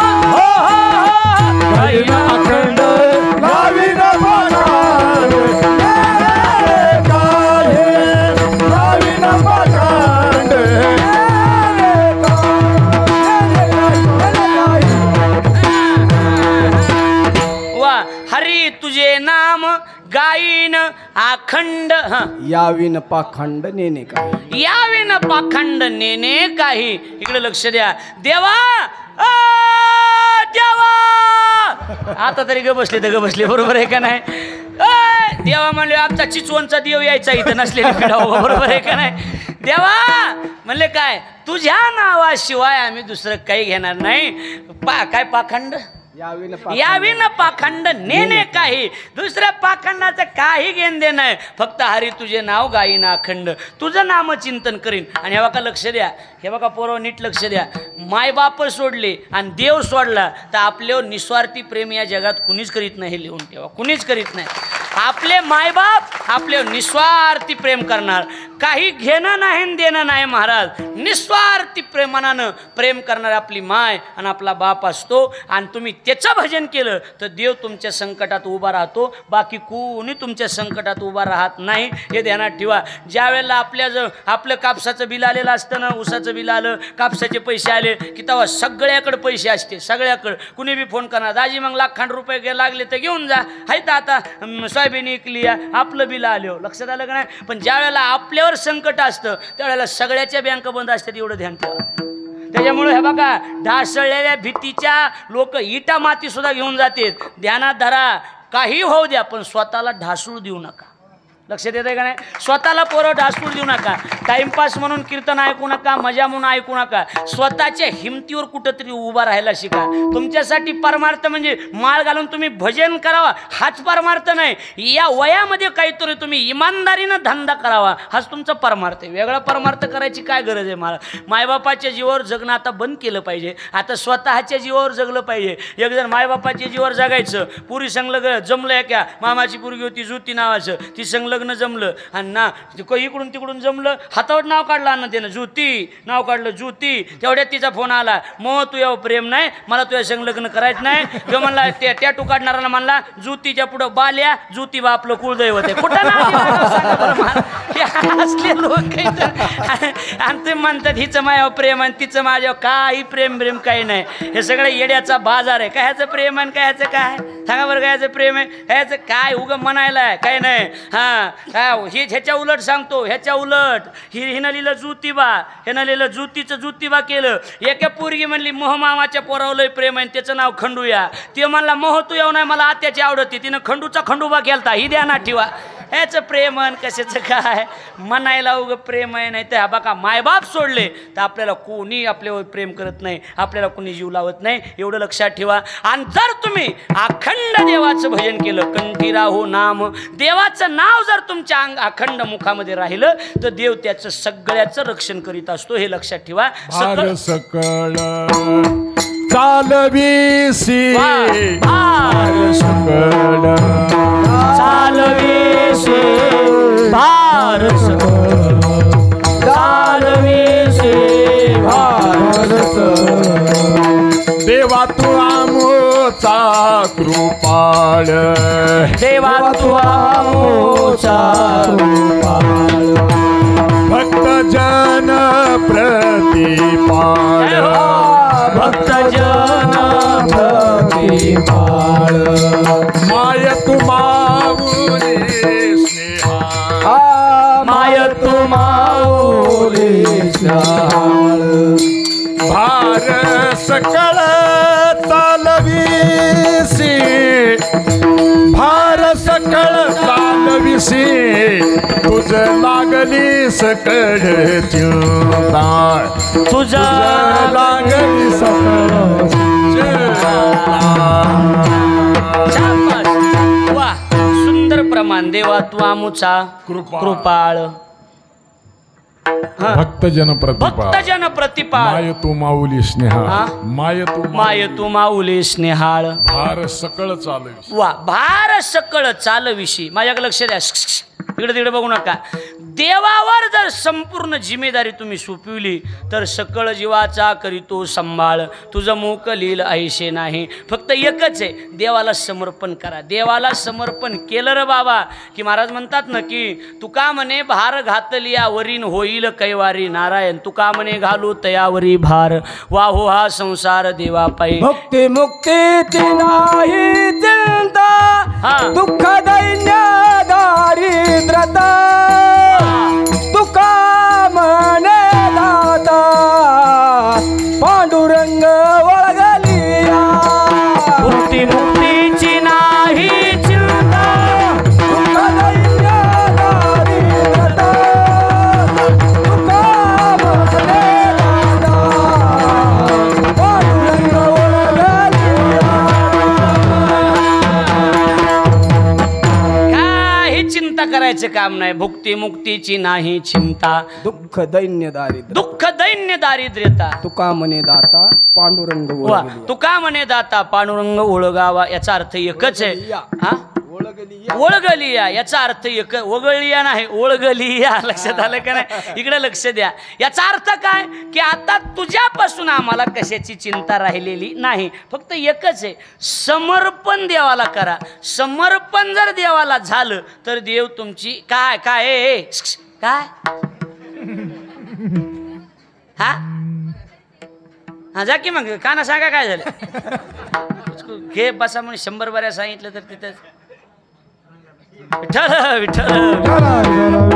गाईन अखंड, लावीन पाखांड हरी तुझे नाम गाईन अखंड हा याविन पाखंड नेने काय याविन पाखंड नेने काही. इकडे लक्ष द्या. देवा अ देवा आता तरी ग बसले तर ग बसले बरोबर आहे का नाही. अ देवा म्हणले आमचा चिचवणचा देव यायचा इथं नसलेला पिढाव बरोबर आहे का नाही. देवा म्हणले काय तुझ्या नावाशिवाय आम्ही दुसरं काही घेणार नाही. पा काय पाखंड याविन याविन पाखंड नेणे काही. दुसऱ्या पाखंडाचं काही घेण देणं नाही. फक्त हरी तुझे नाव गाईन अखंड तुझं नाम चिंतन करीन. आणि हे बघा लक्ष द्या. हे बघा पोरं नीट लक्ष द्या. मायबाप सोडले आणि देव सोडला तर आपल्यावर निस्वार्थी प्रेम या जगात कुणीच करीत नाही. लिहून ठेवा कुणीच करीत नाही. आपले मायबाप आपल्यावर निस्वार्थी प्रेम करणार. काही घेणं नाही देणं नाही महाराज. निस्वार्थी प्रेमानं प्रेम करणार आपली माय आणि आपला बाप असतो. आणि तुम्ही त्याचं भजन केलं तर देव तुमच्या संकटात उभा राहतो. बाकी कोणी तुमच्या संकटात उभा राहत नाही. हे ध्यानात ठेवा. ज्या वेळेला आपल्या जर आपलं कापसाचं बिल आलेलं असतं ना, ऊसाचं बिल आलं, कापसाचे पैसे आले की तेव्हा सगळ्याकडे पैसे असते. सगळ्याकडे कुणी बी फोन करणार दाजी मग लाखांड रुपये गे लागले तर घेऊन जा. हाय तर आता सोयाबीन इकली आपलं बिल आलं. लक्षात आलं का नाही. पण ज्या वेळेला आपल्यावर संकट असतं त्यावेळेला सगळ्याच्या बँका बंद असतात. एवढं ध्यान ठेवा. त्याच्यामुळे हे बघा ढासळलेल्या भीतीच्या लोक इटा माती सुद्धा घेऊन जातात. ध्यानात धरा. काही होऊ द्या पण स्वतःला ढासळू देऊ नका. लक्षात येत आहे का नाही. स्वतःला पोरं ढासळू देऊ नका. टाइमपास म्हणून कीर्तन ऐकू नका. मजा म्हणून ऐकू नका. स्वतःच्या हिमतीवर कुठंतरी उभा राहायला शिका. तुमच्यासाठी परमार्थ म्हणजे माळ घालून तुम्ही भजन करावा हाच परमार्थ नाही. या वयामध्ये काहीतरी तुम्ही इमानदारीनं धंदा करावा हाच तुमचा परमार्थ आहे. वेगळा परमार्थ करायची काय गरज आहे. मला मायबापाच्या जीवावर जगणं आता बंद केलं पाहिजे. आता स्वतःच्या जीवावर जगलं पाहिजे. एक जण मायबापाच्या जीवावर जगायचं. पुरी संग जमलं क्या मामाची पोरगी होती ज्योती नावाचं. ती संग लग्न जमलं आणि ना इकडून तिकडून जमलं. हातावर नाव काढलं ना त्यानं ज्योती नाव काढलं ज्योती. तेवढ्यात तिचा फोन आला. मग तू यावं प्रेम नाही मला तुझ्या संग लग्न करायचं नाही. तो म्हणला त्या टॅटू काढणारा म्हणला ज्योतीच्या पुढं बाल्या ज्योतिबा आपलं कुळदैवत आहे. कुठं असले लोक आणि ते म्हणतात हिचं माझ्यावर प्रेम आणि तिचं माझ्यावर काही प्रेम प्रेम काही नाही. हे सगळं येड्याचा बाजार आहे. काय ह्याचं प्रेम आणि काय ह्याचं काय सांगा बरं. काय ह्याचं प्रेम आहे ह्याचं काय उगं म्हणायला आहे काय नाही. हां हे ह्याच्या उलट सांगतो. ह्याच्या उलट हि हिनं लिहिलं ज्योतिबा ह्यानं लिहिलं ज्योतीचं ज्योतिबा केलं. एका पोरगी म्हणली मोहमामाच्या पोरावर लय प्रेम आहे त्याचं नाव खंडूया. ते म्हणला मोह तू येऊ नाही मला आत्याची आवडती. तिनं खंडूचा खंडोबा केलता. ही ध्यानात ठेवा. ह्याचं प्रेम आणि कशाचं काय म्हणायला उगं प्रेम आहे. नाही तर बघा मायबाप सोडले तर आपल्याला कोणी आपल्यावर प्रेम करत नाही. आपल्याला कोणी जीव लावत नाही. एवढं लक्षात ठेवा. आणि जर तुम्ही अखंड देवाचं भजन केलं कंठी राहू नाम देवाचं नाव जर तुमच्या अंग अखंड मुखामध्ये राहिलं तर देव त्याचं सगळ्याचं रक्षण करीत असतो. हे लक्षात ठेवा. भार सकळ चालवीसी भार सकळ चालवीसी भार सकळ चालवीसी भार सकळ देवा तू आमोचा कृपाळ देवा तू आमोचा कृपाळ भक्त जन प्रतिपाळ भक्त जन प्रतिपाळ माय तू माऊली स्नेहा माय तू माऊली स्नेहाळ भार सकळ चालवीसी भार सकळ चालविसी तुझ लागली सकळ चिंता तुझ लागली सकळ वा सुंदर प्रमाण देवा तू आमुचा कृपाळ. कृपाळ भक्तजन प्रतिपाळ भक्तजन प्रतिपाळ माय तू माऊली स्नेहा हा? माय तू माय तू माऊली स्नेहाळ भार सकळ चालविसी वा भार सकळ चालविशी. माझ्याकडे लक्ष द्या. इकडे तिकडे बघू नका. देवावर जर संपूर्ण जिम्मेदारी तुम्ही सोपविली तर सकळ जीवाचा करीतो सांभाळ, तुझं मूक लील ऐशे नाही. फक्त एकच आहे, देवाला समर्पण करा. देवाला समर्पण केलं रे बाबा की महाराज म्हणतात ना की तुका म्हणे भार घातलिया वरीन होईल कैवारी नारायण, तुका म्हणे घालू तयावरी भार वाहो हा संसार देवा पायी. भक्ती मुक्तीची नाही चिंता, हा. दुःख दैन्य दारिद्रता, तुका म्हणे दाता पांडुरंग वळगलिया. भक्ती मुक्तीची नाही चिंता, दुःख दैन्य दारिद्रता, तुका म्हणे दाता पांडुरंग वळगलिया. काही चिंता करायचं काम नाही. भुक्ती मुक्तीची नाही चिंता, दुःख दैन्य दारिद्र, दुःख दैन्य दारिद्र्यता. तुका म्हणे दाता पांडुरंग वा, वळगलिया. तुका म्हणे दाता पांडुरंग ओळगावा. याचा अर्थ एकच आहे. हा, वळगलिया. ओळगलिया याचा अर्थ एक, ओगळलिया नाही ओळगलिया. लक्षात आलं का नाही? इकडे लक्ष द्या. याचा अर्थ काय की आता तुझ्यापासून आम्हाला कशाची चिंता राहिलेली नाही. फक्त एकच आहे, समर्पण देवाला करा. समर्पण जर देवाला झालं तर देव तुमची काय काय ए, ए, श्श, काय हा हा जा की मग काना सांगा काय झालं. घे बसा म्हणून शंभर बऱ्या सांगितलं तर तिथं विठ्ठल विठ्ठल.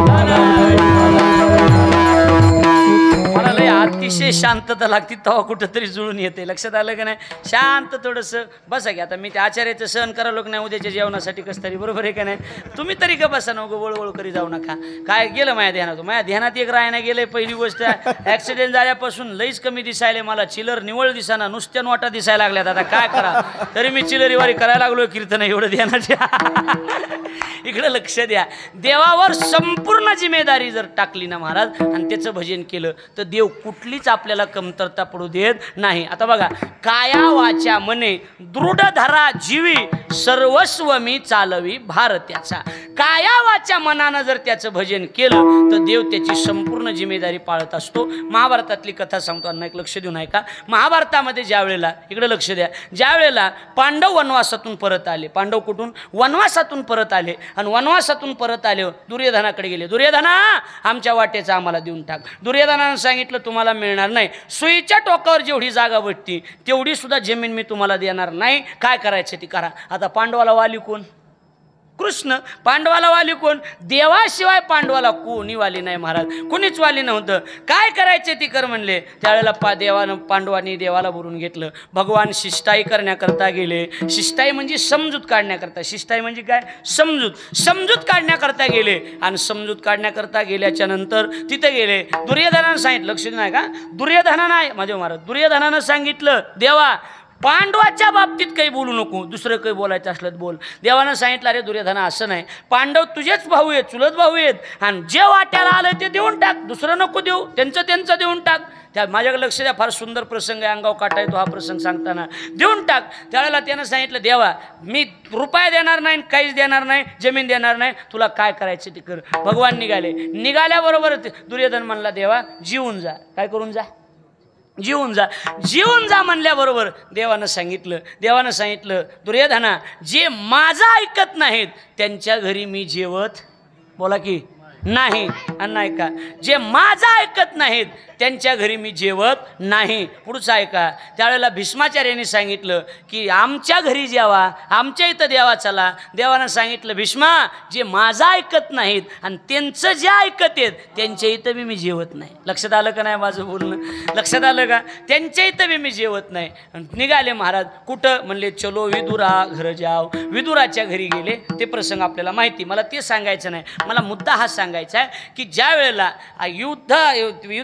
मला लय अतिशय शांतता लागते तेव्हा कुठंतरी जुळून येते. लक्षात आलं का नाही? शांत थोडंसं बसा की. आता मी ते आचार्याचं सहन करा लोक नाही उद्याच्या जेवणासाठी कसं तरी, बरोबर आहे का नाही? तुम्ही तरी का बसा ना, वळवळ करी जाऊ नका. काय गेलं माझ्या ध्यानात? माझ्या ध्यानात एक राहायला गेलंय. पहिली गोष्ट ॲक्सिडेंट झाल्यापासून लईच कमी दिसायला मला. चिलर निवळ दिसाना, नुसत्या नोटा दिसायला लागल्यात. आता काय करा, तरी मी चिलरीवारी करायला लागलो कीर्तन एवढं ध्यानाच्या. इकडे लक्ष द्या. देवावर संपूर्ण जिम्मेदारी जर टाकली ना महाराज आणि त्याचं भजन केलं तर देव कुठलीच आपल्याला कमतरता पडू देत नाही. आता बघा, काया वाचा मने दृढ धरा जीवी सर्वस्व मी चालवी भारत्याचा. काया वाचा मनानं जर त्याचं भजन केलं तर देव त्याची संपूर्ण जिम्मेदारी पाळत असतो. महाभारतातली कथा सांगतो, अण्णा एक लक्ष देऊ नये का? महाभारतामध्ये ज्या वेळेला, इकडे लक्ष द्या, ज्या वेळेला पांडव वनवासातून परत आले, पांडव कुठून? वनवासातून परत आले आणि वनवासातून परत आले दुर्योधनाकडे गेले. दुर्योधना आमच्या वाटेचा आम्हाला देऊन टाक. दुर्योधनानं सांगितलं तुम्हाला मिळणार नाही. सुईच्या टोकावर जेवढी जागा भेटती तेवढी सुद्धा जमीन मी तुम्हाला देणार नाही. काय करायचं ती करा. आता पांडवाला वाली कोण? कृष्ण. पांडवाला वाली कोण? देवाशिवाय पांडवाला कोणी वाली नाही महाराज, कोणीच वाली नव्हतं. काय करायचे ती कर म्हणले. त्यावेळेला पा देवानं पांडवांनी देवाला बोलून घेतलं. भगवान शिष्टाई करण्याकरता गेले. शिष्टाई म्हणजे समजूत काढण्याकरता. शिष्टाई म्हणजे काय? समजूत. समजूत काढण्याकरता गेले आणि समजूत काढण्याकरता गेल्याच्या नंतर तिथे गेले. दुर्योधनानं सांगितलं, लक्ष नाही का? दुर्योधनानं माझे महाराज दुर्योधनानं सांगितलं देवा पांडवाच्या बाबतीत काही बोलू नको, दुसरं काही बोलायचं असलं तर बोल. देवानं सांगितलं अरे दुर्योधना असं नाही, पांडव तुझेच भाऊ आहेत, चुलत भाऊ आहेत आणि जे वाट्याला आलं ते देऊन टाक, दुसरं नको देऊ, त्यांचं त्यांचं देऊन टाक. त्या माझ्याकडे लक्ष द्या, फार सुंदर प्रसंग आहे, अंगाव काटा येतो हा प्रसंग सांगताना. देऊन टाक. त्यावेळेला त्यानं सांगितलं देवा मी रुपया देणार नाही, काहीच देणार नाही, जमीन देणार नाही, तुला काय करायचं ते कर. भगवान निघाले. निघाल्याबरोबर दुर्योधन म्हणला देवा जीवन जा. काय करून जा? जीवन जा. जीवन जा म्हणल्याबरोबर देवानं सांगितलं देवानं सांगितलं दुर्योधना जे माझं ऐकत नाहीत त्यांच्या घरी मी जेवत, बोला की नाही. आणि नाही का, जे माझं ऐकत नाहीत त्यांच्या घरी मी जेवत नाही. पुढचं ऐका. त्यावेळेला भीष्माचार्यांनी सांगितलं की आमच्या घरी जेवा, आमच्या इथं देवा चला. देवानं सांगितलं भीष्मा जे माझं ऐकत नाहीत आणि त्यांचं जे ऐकत आहेत त्यांच्या इथं बी मी जेवत नाही. लक्षात आलं का नाही माझं बोलणं? लक्षात आलं का? त्यांच्या इथं बी मी जेवत नाही. निघाले महाराज. कुठं? म्हणले चलो विदुरा घर जाव. विदुराच्या घरी गेले. ते प्रसंग आपल्याला माहिती, मला ते सांगायचं नाही. मला मुद्दा हा सांगायचा आहे की ज्या वेळेला युद्ध युद्धाला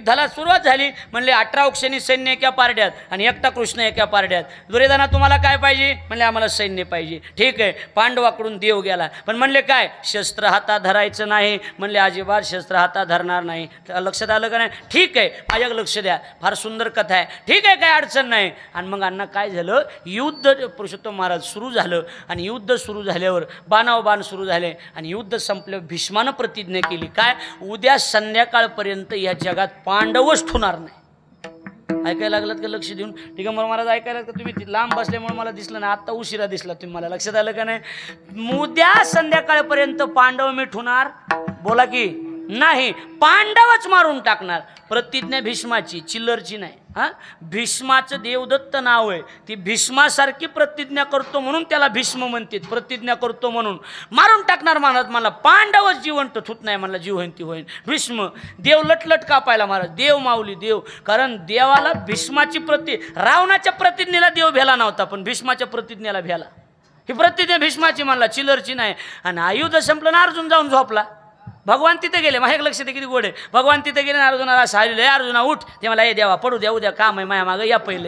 सुरुवात झाली म्हणले अठरा औक्षणी सैन्य एका पारड्यात आणि एकटा कृष्ण एका पारड्यात. दुर्योधना तुम्हाला काय पाहिजे म्हणले आम्हाला सैन्य पाहिजे. ठीक आहे, पांडवाकडून देव गेला पण म्हणले काय शस्त्र हातात धरायचं नाही म्हणले अजिबात शस्त्र हातात धरणार नाही. लक्षात आलं का नाही? ठीक आहे माझ्या लक्ष द्या, फार सुंदर कथा आहे. ठीक आहे काय अडचण नाही. आणि मग अण्णा काय झालं युद्ध पुरुषोत्तम महाराज सुरू झालं आणि युद्ध सुरू झाल्यावर बाणाव बाण सुरू झाले आणि युद्ध संपल्यावर भीष्मानं प्रतिज्ञा केली काय उद्या संध्याकाळपर्यंत या जगात पांडवच ठुणार नाही. ऐकायला लागलात का लक्ष देऊन? ठीक आहे मला महाराज ऐकायला का तुम्ही लांब बसल्यामुळे मला दिसलं ना आत्ता उशिरा दिसला तुम्ही मला. लक्षात आलं का नाही? उद्या संध्याकाळपर्यंत पांडव मी ठुणार बोला की नाही पांडवच मारून टाकणार. प्रतिज्ञा भीष्माची चिल्लरची नाही. हां भीष्माचं देवदत्त नाव आहे. ती भीष्मासारखी प्रतिज्ञा करतो म्हणून त्याला भीष्म म्हणतात. प्रतिज्ञा करतो म्हणून मारून टाकणार महाराज मला पांडवच जिवंत थूत नाही म्हणला जीव होईन ती होईन. भीष्म देव लटलट कापायला महाराज देव माऊली देव. कारण देवाला भीष्माची प्रति रावणाच्या प्रतिज्ञेला देव भेला नव्हता पण भीष्माच्या प्रतिज्ञेला भेला. ही प्रतिज्ञा भीष्माची म्हणला चिल्लरची नाही. आणि आयुध संपलं ना अर्जुन जाऊन झोपला. भगवान तिथे गेले माझ्या लक्ष दे किती गोड आहे. भगवान तिथे गेले ना अर्जुनाला सांगितलं अर्जुना उठ. ते मला हे देवा पडू द्या उद्या काम आहे माया मागं या पहिले.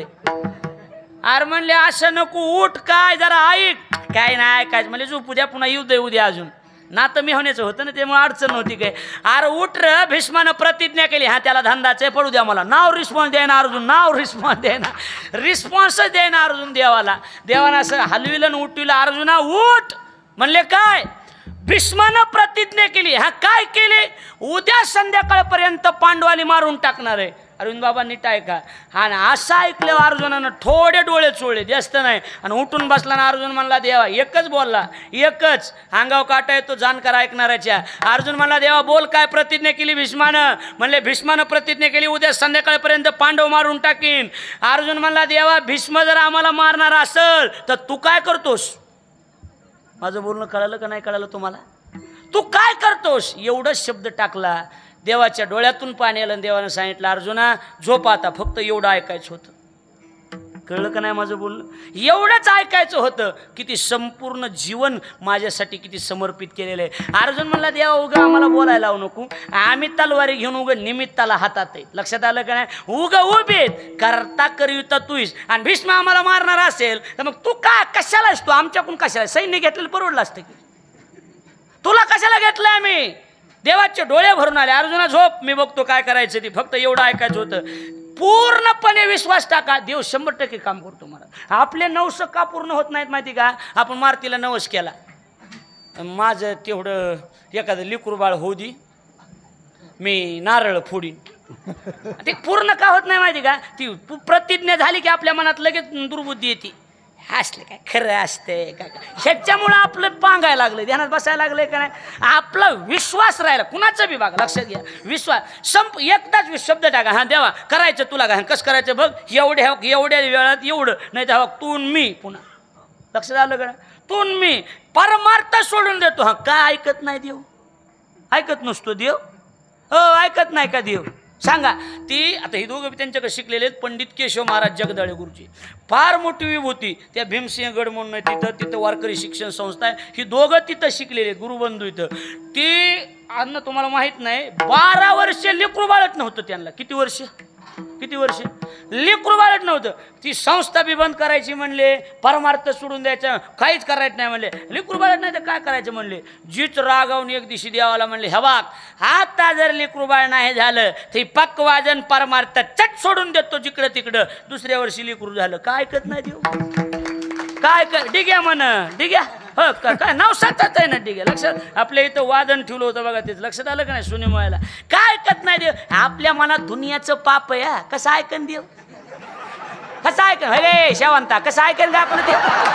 आर म्हणले असं नको उठ काय जरा ऐक. काय नाही काय म्हणले झोपू द्या पुन्हा येऊ दे उद्या अजून ना तर मी होण्याचं होतं ना त्यामुळे अडचण नव्हती काय. आर उठ र भीष्मानं प्रतिज्ञा केली हा त्याला धंदाचे पडू द्या मला. नाव रिस्पॉन्स द्यायना अर्जुन नाव रिस्पॉन्स द्यायना रिस्पॉन्सच द्यायना अर्जुन देवाला. देवाला असं हलविलं उठविलं अर्जुना उठ म्हणले काय भीष्मानं प्रतिज्ञा केली. हा काय केले उद्या संध्याकाळपर्यंत पांडवांनी मारून टाकणार आहे. अरविंद बाबा नीट ऐका. आणि असं ऐकल्यावर अर्जुनानं थोडे डोळे चोळले जास्त नाही आणि उठून बसला ना अर्जुन म्हणला देवा एकच बोलला एकच अंगाव काटा येतो जाणकार ऐकणाऱ्याच्या. अर्जुन म्हणला देवा बोल काय प्रतिज्ञा केली भीष्मानं. म्हणले भीष्मानं प्रतिज्ञा केली उद्या संध्याकाळपर्यंत पांडव मारून टाकीन. अर्जुन म्हणला देवा भीष्म जर आम्हाला मारणार असेल तर तू काय करतोस. माझं बोलणं कळालं का नाही कळालं तुम्हाला? तू काय करतोस एवढंच शब्द टाकला. देवाच्या डोळ्यातून पाणी आलं. देवानं सांगितलं अर्जुना झोप आता फक्त एवढं ऐकायचं होतं. कळलं का नाही माझं बोलणं? एवढंच ऐकायचं होतं. किती संपूर्ण जीवन माझ्यासाठी किती समर्पित केलेलं आहे. अर्जुन म्हणला देवा उगा आम्हाला बोलायला लावू नको आम्ही तलवारी घेऊन उगा निमित्ताला हातात आहे. लक्षात आलं का नाही? उगा उभेत करता करिता तूच आणि भीष्म आम्हाला मारणार असेल तर मग तू का कशालाच तू आमच्याकडून कशाला सैन्य घेतलेलं परवडलं असतं की तुला कशाला घेतलंय आम्ही. देवाचे डोळे भरून आले. अर्जुना झोप मी बघतो काय करायचं ती फक्त एवढं ऐकायचं होतं. पूर्णपणे विश्वास टाका देव शंभर टक्के काम करतो मला. आपले नवस का पूर्ण होत नाहीत माहिती का? आपण मारतीला नवस केला माझं तेवढं एखादं लिकूर बाळ होऊ दे मी नारळ फोडीन ते पूर्ण का होत नाही माहिती का? ती प्रतिज्ञा झाली की आपल्या मनात लगेच दुर्बुद्धी येते. असले काय खरं असते काय ह्याच्यामुळं आपलं पांगायला लागलं ध्यानात बसायला लागलंय का नाही. आपला विश्वास राहिला कुणाचा बी बघा लक्षात घ्या विश्वास संप एकदाच शब्द टाका हा देवा करायचं तुला का कसं करायचं बघ एवढ्या एवढ्या वेळात एवढं नाही तर तू मी पुन्हा लक्षात आलं का तू मी परमार्थ सोडून देतो. हा काय ऐकत नाही देव ऐकत नसतो देव हो ऐकत नाही का देव सांगा. ती आता ही दोघं त्यांच्याकडे शिकलेले आहेत. पंडित केशव महाराज जगदाळे गुरुजी फार मोठी विभूती त्या भीमसिंह गड म्हणून आहे तिथं तिथं वारकरी शिक्षण संस्था आहे. ही दोघं तिथं शिकलेले आहेत गुरुबंधू इथं. ती अन्न तुम्हाला माहीत नाही बारा वर्ष लेकरू बाळत नव्हतं त्यांना. किती वर्ष किती वर्ष लेकरू बाळत नव्हतं. ती संस्था बी बंद करायची म्हणले परमार्थ सोडून द्यायचं काहीच करायचं नाही म्हणले. लेकरू बाळत नाही तर काय करायचं म्हणले. जीच रागावून एक दिवशी देवाला म्हणले हे बाग आता जर लेकरू बाळ नाही झालं ते पक्क वाजन परमार्थ चट सोडून देतो जिकडं तिकडं. दुसऱ्या वर्षी लेकरू झालं. काय ऐकत नाही देव काय कर डिग्या म्हण डिग्या हो काय नाव सातच आहे ना डिग्या. लक्षात आपल्या इथं वादन ठेवलं होतं बघा तेच लक्षात आलं का नाही सुनिमोयाला. काय ऐकत नाही देव. आपल्या मनात दुनियाचं पाप आहे हा कसं ऐकन देव कसं ऐकन अरे शेवंता कसं ऐकन का आपण ते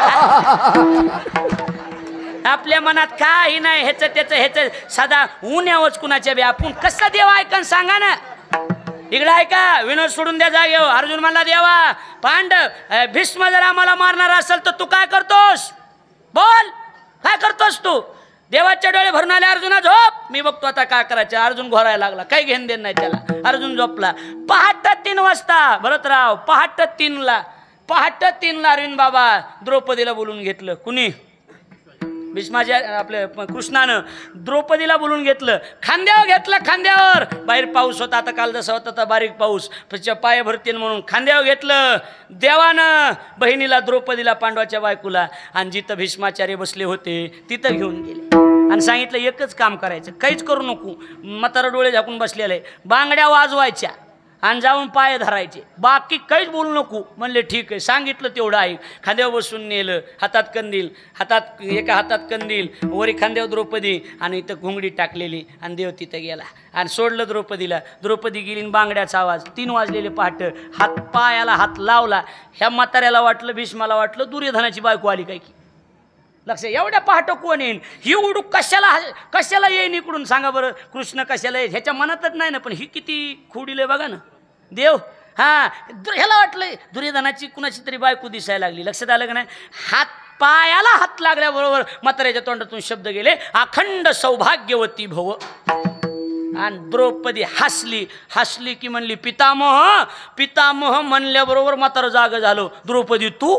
आपल्या मनात काही नाही ह्याचं त्याचं ह्याचं सदा उन्यावच कुणाच्या बी आपण कसं देव ऐकन सांगा ना. इकडे ऐका विनोद सोडून द्या जागेवर. अर्जुन म्हणला देवा पांडव भीष्म जर आम्हाला मारणार असेल तर तू काय करतोस बोल काय करतोस तू. देवाच्या डोळे भरून आले. अर्जुना झोप मी बघतो आता काय करायचं. अर्जुन घोरायला लागला काही घेण देण नाही त्याला. अर्जुन झोपला. पहाट तीन वाजता भरतराव पहाट तीनला पहाट तीनला अरविंद बाबा द्रौपदीला बोलून घेतलं. कुणी भीष्माच्या आपल्या कृष्णानं द्रौपदीला बोलून घेतलं, खांद्यावर घेतलं, खांद्यावर. बाहेर पाऊस होता, आता काल जसा होता तर बारीक पाऊस, त्याच्या पाय भरतील म्हणून खांद्यावर घेतलं देवानं बहिणीला, द्रौपदीला, पांडवाच्या बायकोला. आणि जिथं भीष्माचार्य बसले होते तिथं घेऊन गेले आणि सांगितलं एकच काम करायचं, काहीच करू नको. म्हातारा डोळे झाकून बसलेले, बांगड्या वाजवायच्या आणि जाऊन पाय धरायचे, बाकी काहीच बोलू नको. म्हणले ठीक आहे, सांगितलं तेवढं ऐक. खांद्यावर बसून नेलं, हातात कंदील, हातात एका हातात कंदील, वरी खांद्यावर द्रौपदी आणि इथं घुंगडी टाकलेली आणि देव तिथं गेला आणि सोडलं द्रौपदीला. द्रौपदी गेली, बांगड्याचा आवाज, तीन वाजलेले पहाट. हात पायाला हात लावला. ह्या म्हाताऱ्याला वाटलं, भीष्माला वाटलं दुर्योधनाची बायको आली काय की. लक्ष, एवढ्या पहाट कोण येईन, ही उडूक कशाला कशाला येईन इकडून सांगा बरं. कृष्ण कशाला येईल ह्याच्या मनातच नाही ना, पण ही किती खोडीले बघा ना देव. हां, ह्याला वाटलं दुर्योधनाची कुणाची तरी बायको दिसायला लागली. लक्षात आलं का नाही. हात पायाला हात लागल्याबरोबर म्हाताऱ्याच्या तोंडातून शब्द गेले, अखंड सौभाग्यवती भव. आणि द्रौपदी हसली. हसली की म्हणली पितामह. पितामह म्हणल्याबरोबर म्हातारं जाग झालो. द्रौपदी तू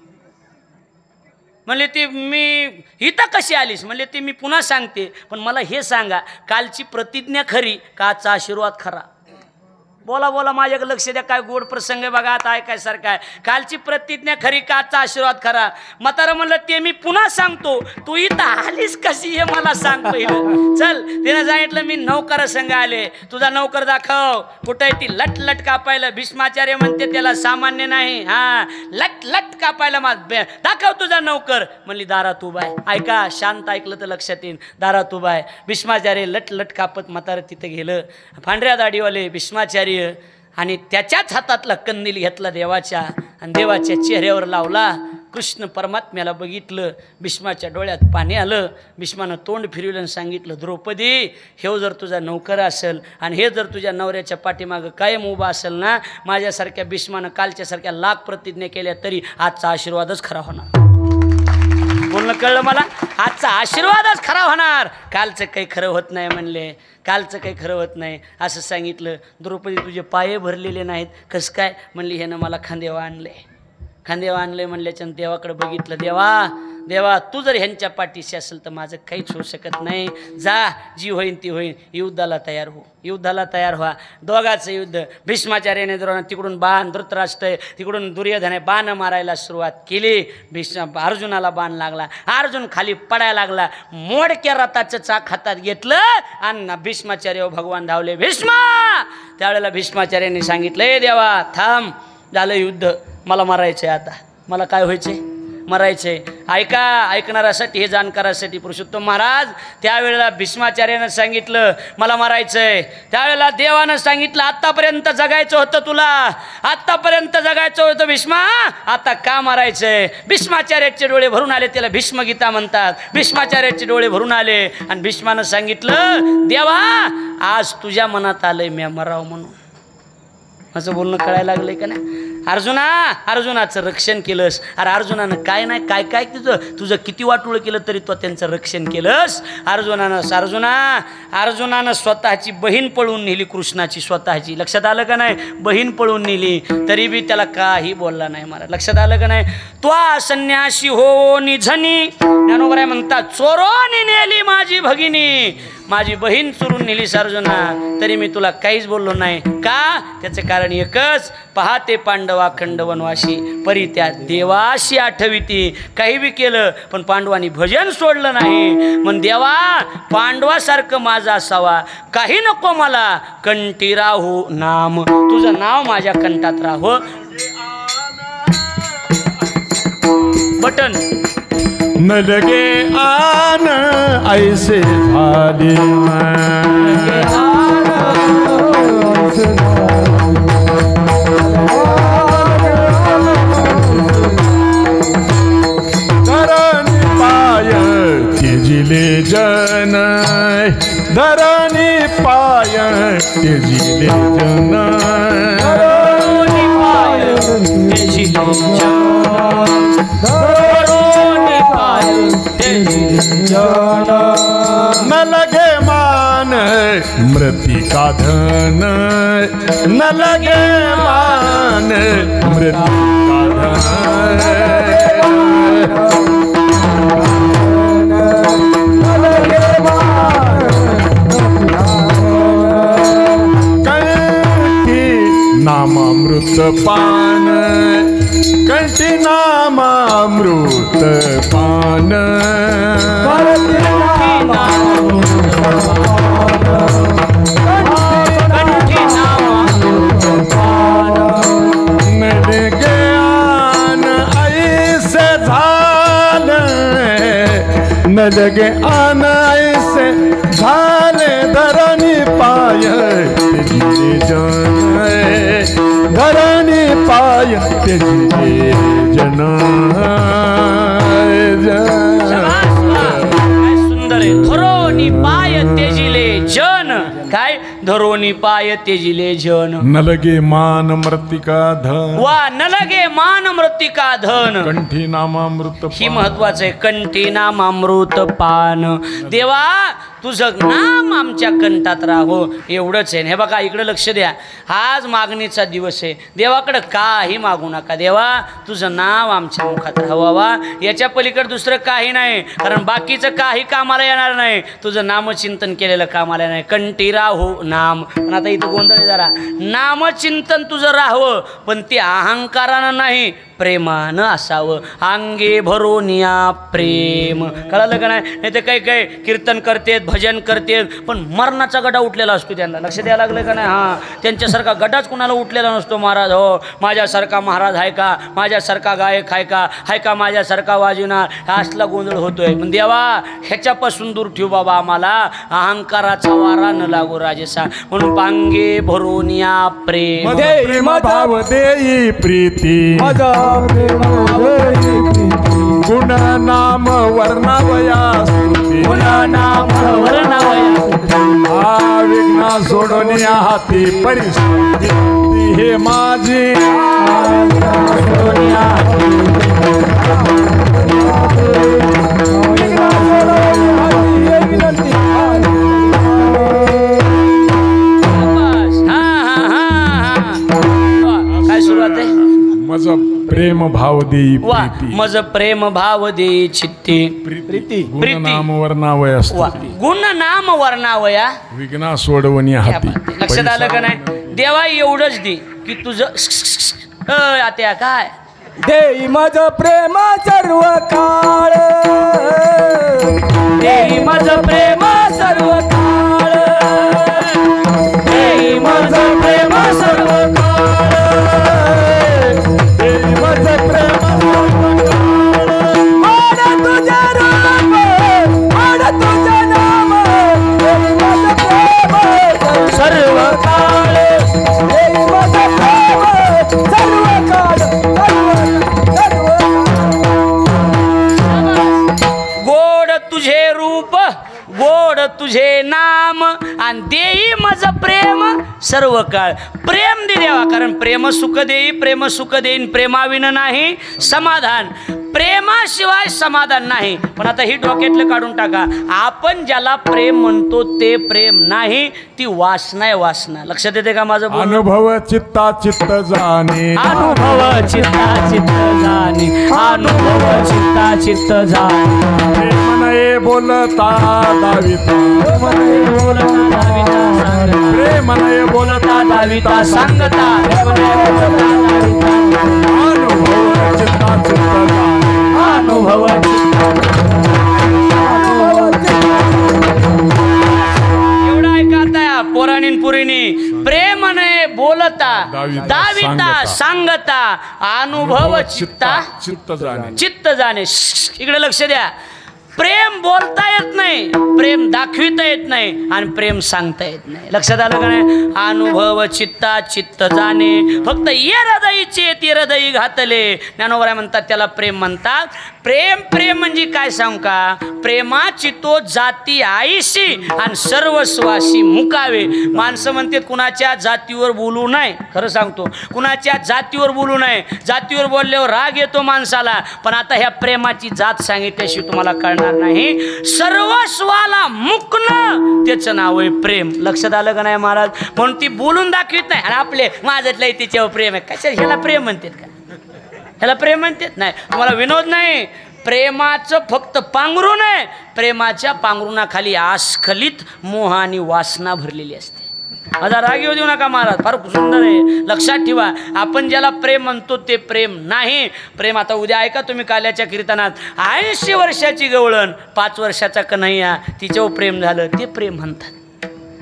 म्हणले ती मी इथं कशी आलीस. म्हणले ती मी पुन्हा सांगते, पण मला हे सांगा, कालची प्रतिज्ञा खरी का आजचा आशीर्वाद खरा. बोला बोला, माझ्याकडे लक्ष द्या, काय गोड प्रसंग आहे बघा, आता ऐकायसारखं आहे. कालची प्रतिज्ञा खरी का आजचा आशीर्वाद खरा. म्हातारं म्हणलं ते मी पुन्हा सांगतो, तू इथं आलीस कशी हे मला सांग पहिलं. चल, तिने सांगितलं मी नौकर संघ आले, तुझा नौकर दाखव. कुठं आहे ती लट लट कापायला. भीष्माचार्य म्हणते त्याला सामान्य नाही, हा लट लट कापायला मा दाखव तुझा नौकर. म्हणली दारात उभा आहे. ऐका, शांत ऐकलं तर लक्षात येईल. दारात उभा आहे. भीष्माचार्य लट लट कापत म्हातारं तिथं गेलं. पांढऱ्या दाढीवाले भीष्माचार्य आणि त्याच्याच हातातला कंदील घेतला देवाच्या आणि देवाच्या चेहऱ्यावर लावला. कृष्ण परमात्म्याला बघितलं. भीष्माच्या डोळ्यात पाणी आलं. भीष्मानं तोंड फिरवलं आणि सांगितलं, द्रौपदी हे जर तुझा नौकर असेल आणि हे जर तुझ्या नवऱ्याच्या पाठीमागं कायम उभा असेल ना, माझ्यासारख्या भीष्मानं कालच्यासारख्या लाख प्रतिज्ञा केल्या तरी आजचा आशीर्वादच खरा होणार. बोलणं कळलं मला. आजचा आशीर्वादच खरा होणार, कालचं काही खरं होत नाही म्हणले. कालचं काही खरं होत नाही असं सांगितलं. द्रौपदी तुझे पाये भरलेले नाहीत कसं काय. म्हणली ह्यानं मला खांदेवा आणले. खांदेवा आणले म्हणल्याच्या देवाकडे बघितलं. देवा देवा तू जर ह्यांच्या पाठीशी असेल तर माझं काहीच होऊ शकत नाही. जा, जी होईन ती होईन. युद्धाला तयार हो, युद्धाला तयार व्हा. दोघाचं युद्ध. भीष्माचार्याने द्रोण तिकडून बाण, धृतराष्ट्र तिकडून दुर्योधने बाण मारायला सुरुवात केली. भीष्म अर्जुनाला बाण लागला. अर्जुन खाली पडायला लागला. मोडक्या रथाचं चाक हातात घेतलं आणि भीष्माचार्य भगवान धावले. भीष्मा. त्यावेळेला भीष्माचार्याने सांगितलं, ए देवा थांब, झालं युद्ध, मला मारायचंय आता. मला काय व्हायचंय, मरायचंय. ऐका, ऐकणाऱ्यासाठी हे जाणकारासाठी पुरुषोत्तम महाराज त्यावेळेला भीष्माचार्यानं सांगितलं मला मारायचंय. त्यावेळेला देवानं सांगितलं आत्तापर्यंत जगायचं होतं तुला, आत्तापर्यंत जगायचं होतं भीष्मा, आता का मारायचंय. भीष्माचार्याचे डोळे भरून आले. त्याला भीष्मगीता म्हणतात. भीष्माचार्याचे डोळे भरून आले आणि भीष्मानं सांगितलं, देवा आज तुझ्या मनात आलंय मी मराव म्हणून. असं बोलणं कळायला लागलंय का नाही. अर्जुना, अर्जुनाचं रक्षण केलंस. अरे अर्जुनानं काय नाही काय काय तुझं तुझं किती वाटोळं केलं तरी तो त्यांचं रक्षण केलंस. अर्जुनानं अर्जुना अर्जुनानं स्वतःची बहीण पळून नेली, कृष्णाची स्वतःची. लक्षात आलं का नाही. बहीण पळून नेली तरी बी त्याला काही बोलला नाही महाराज. लक्षात आलं का नाही. त्वा संन्यासी हो निझनी, ज्ञानोबराय म्हणतात चोरोनी नेली माझी भगिनी, माझी बहीण चोरून नेलीस अर्जुना, तरी मी तुला काहीच बोललो नाही. का. त्याचं कारण एकच, पहाते पांडवा खंड वनवाशी, परी त्या देवाशी आठविती. काही बी केलं पण पांडवांनी भजन सोडलं नाही. मग देवा पांडवासारखं माझा असावा, काही नको मला, कंठी राहू नाम, तुझं नाव माझ्या कंठात राहो. बटन न लगे आन ऐसे झाले, धरणी पाय तेजिले जन, धरणी पाय तेजिले जन, धरणी पाय तेजिले जन, धरणी पाय तेजिले जन. न लगे मान मृतिका धन, न लगे मान मृतिका धन, लगे आन ऐसे झाले धरणी पाय तेजी जन धरणी पाय तेजी जन शाबास, वा. काय सुंदर आहे. धरोनी पाय तेजिले जन. काय धरोनी पाय तेजिले जन. न लगे मान मृतिका धन वा न लगे मान मृतिका धन. कंठी नामामृत ही महत्वाचं आहे. कंठी नाम अमृत पान. देवा तुझं नाम आमच्या कंठात राहो एवढंच आहे. हे बघा इकडे लक्ष द्या. आज मागणीचा दिवस आहे. देवाकडे काही मागू नका. देवा तुझं नाव आमच्या मुखात राहावा. याच्या पलीकडे दुसरं काही नाही. कारण बाकीचं काही कामाला येणार नाही. तुझं नामचिंतन केलेलं कामाला नाही. कंठी राहो नाम. पण आता इथं गोंधळ आहे जरा. नामचिंतन तुझं राहावं पण ते अहंकारानं नाही प्रेमानं असावं. अंगे भरोनिया प्रेम. कळालं का नाही? नाही ते काही काही कीर्तन करतेत भजन करतेत पण मरणाचा गडा उठलेला असतो त्यांना. लक्ष द्यायला लागलं का नाही? हां त्यांच्यासारखा गडाच कुणाला उठलेला नसतो. महाराज हो माझ्यासारखा महाराज आहे का? माझ्यासारखा गायक आहे का? आहे का माझ्यासारखा वाजवणार? हा असला गोंधळ होतोय. पण देवा ह्याच्यापासून दूर ठेव बाबा आम्हाला. अहंकाराचा वारा न लागू राजेसा. म्हणून पांगे भरोनिया प्रेम. प्रेम भाव देई प्रीती गुण नाम वर्णावया स्तुती गुण नाम वर्णावया विघ्न सोडून हाती परिस्थिती हे माझी काय सुरुवात आहे? मज प्रेम भाव देई वा प्रीती मज प्रेम भाव देई चित्ती प्रीती गुण नाम वर्णावया वा स्तुती गुण नाम वर्णावया. विघ्न सोडवणी हाती लक्षात आलं का नाही? देवा एवढंच दे की तुझं आता काय देई मज प्रेम सर्व काळ देई मज प्रेम सर्व काळ देई मज प्रेम सर्व काळ देई मज प्रेम माड तुझे रूप माड तुझे नाम देई मज प्रेम सर्व काळ देई मज प्रेम सर्व काळ सर्व गोड तुझे रूप गोड तुझे नाम आणि देई मज प्रेम सर्व काळ. प्रेम दे देवा कारण प्रेम सुख देई प्रेम सुख देईन प्रेमाविन नाही समाधान. प्रेमाशिवाय समाधान नाही. पण आता ही डोक्यातलं काढून टाका. आपण ज्याला प्रेम म्हणतो ते प्रेम नाही ती वासना आहे वासना. लक्षात येते का माझं बोलणं? अनुभव चित्ता चित्त जाणे अनुभव चित्ता चित्त जाणे अनुभव चित्ता चित्त जाणे प्रेम नये बोलता दाविता प्रेम नये बोलता दाविता सांगता अनुभव चित्ता चित्त जाणे अनुभव एवढा ऐका पोराणीन पुरीनी प्रेमने बोलता दाविता दाविता सांगता अनुभव चित्ता चित्त जाणे चित्त जाणे. इकडे लक्ष द्या. प्रेम बोलता येत नाही प्रेम दाखविता येत नाही आणि प्रेम सांगता येत नाही. लक्षात आलं का नाही? अनुभव चित्ता चित्त जाणे. फक्त ये हृदयीचे ते हृदयी घातले. ज्ञानोबराय म्हणतात त्याला प्रेम म्हणतात. प्रेम प्रेम म्हणजे काय सांगू का? प्रेमाची तो जाती आईशी आणि सर्वस्वाशी मुकावे. माणसं म्हणतात कुणाच्या जातीवर बोलू नये. खरं सांगतो कुणाच्या जातीवर बोलू नये. जातीवर बोलल्यावर राग येतो माणसाला. पण आता ह्या प्रेमाची जात सांगितल्याशिवाय तुम्हाला कळणार नाही. सर्वस्वाला मुकणं त्याचं नाव आहे प्रेम. लक्षात आलं का नाही महाराज? म्हणून ती बोलून दाखवित नाही. आणि आपले माझ्यातलं तिच्यावर प्रेम आहे कशा ह्याला प्रेम म्हणतात का? ह्याला प्रेम म्हणतात नाही. तुम्हाला विनोद नाही. प्रेमाचं फक्त पांघरून आहे. प्रेमाच्या पांघरुणाखाली आस्खलित मोह आणि वासना भरलेली असते. माझा राग येऊ देऊ नका महाराज. फार सुंदर आहे. लक्षात ठेवा. आपण ज्याला प्रेम म्हणतो ते प्रेम नाही. प्रेम आता उद्या ऐका तुम्ही काल्याच्या कीर्तनात ऐंशी वर्षाची गवळण पाच वर्षाचा कन्हैया तिच्यावर प्रेम झालं ते प्रेम म्हणतात.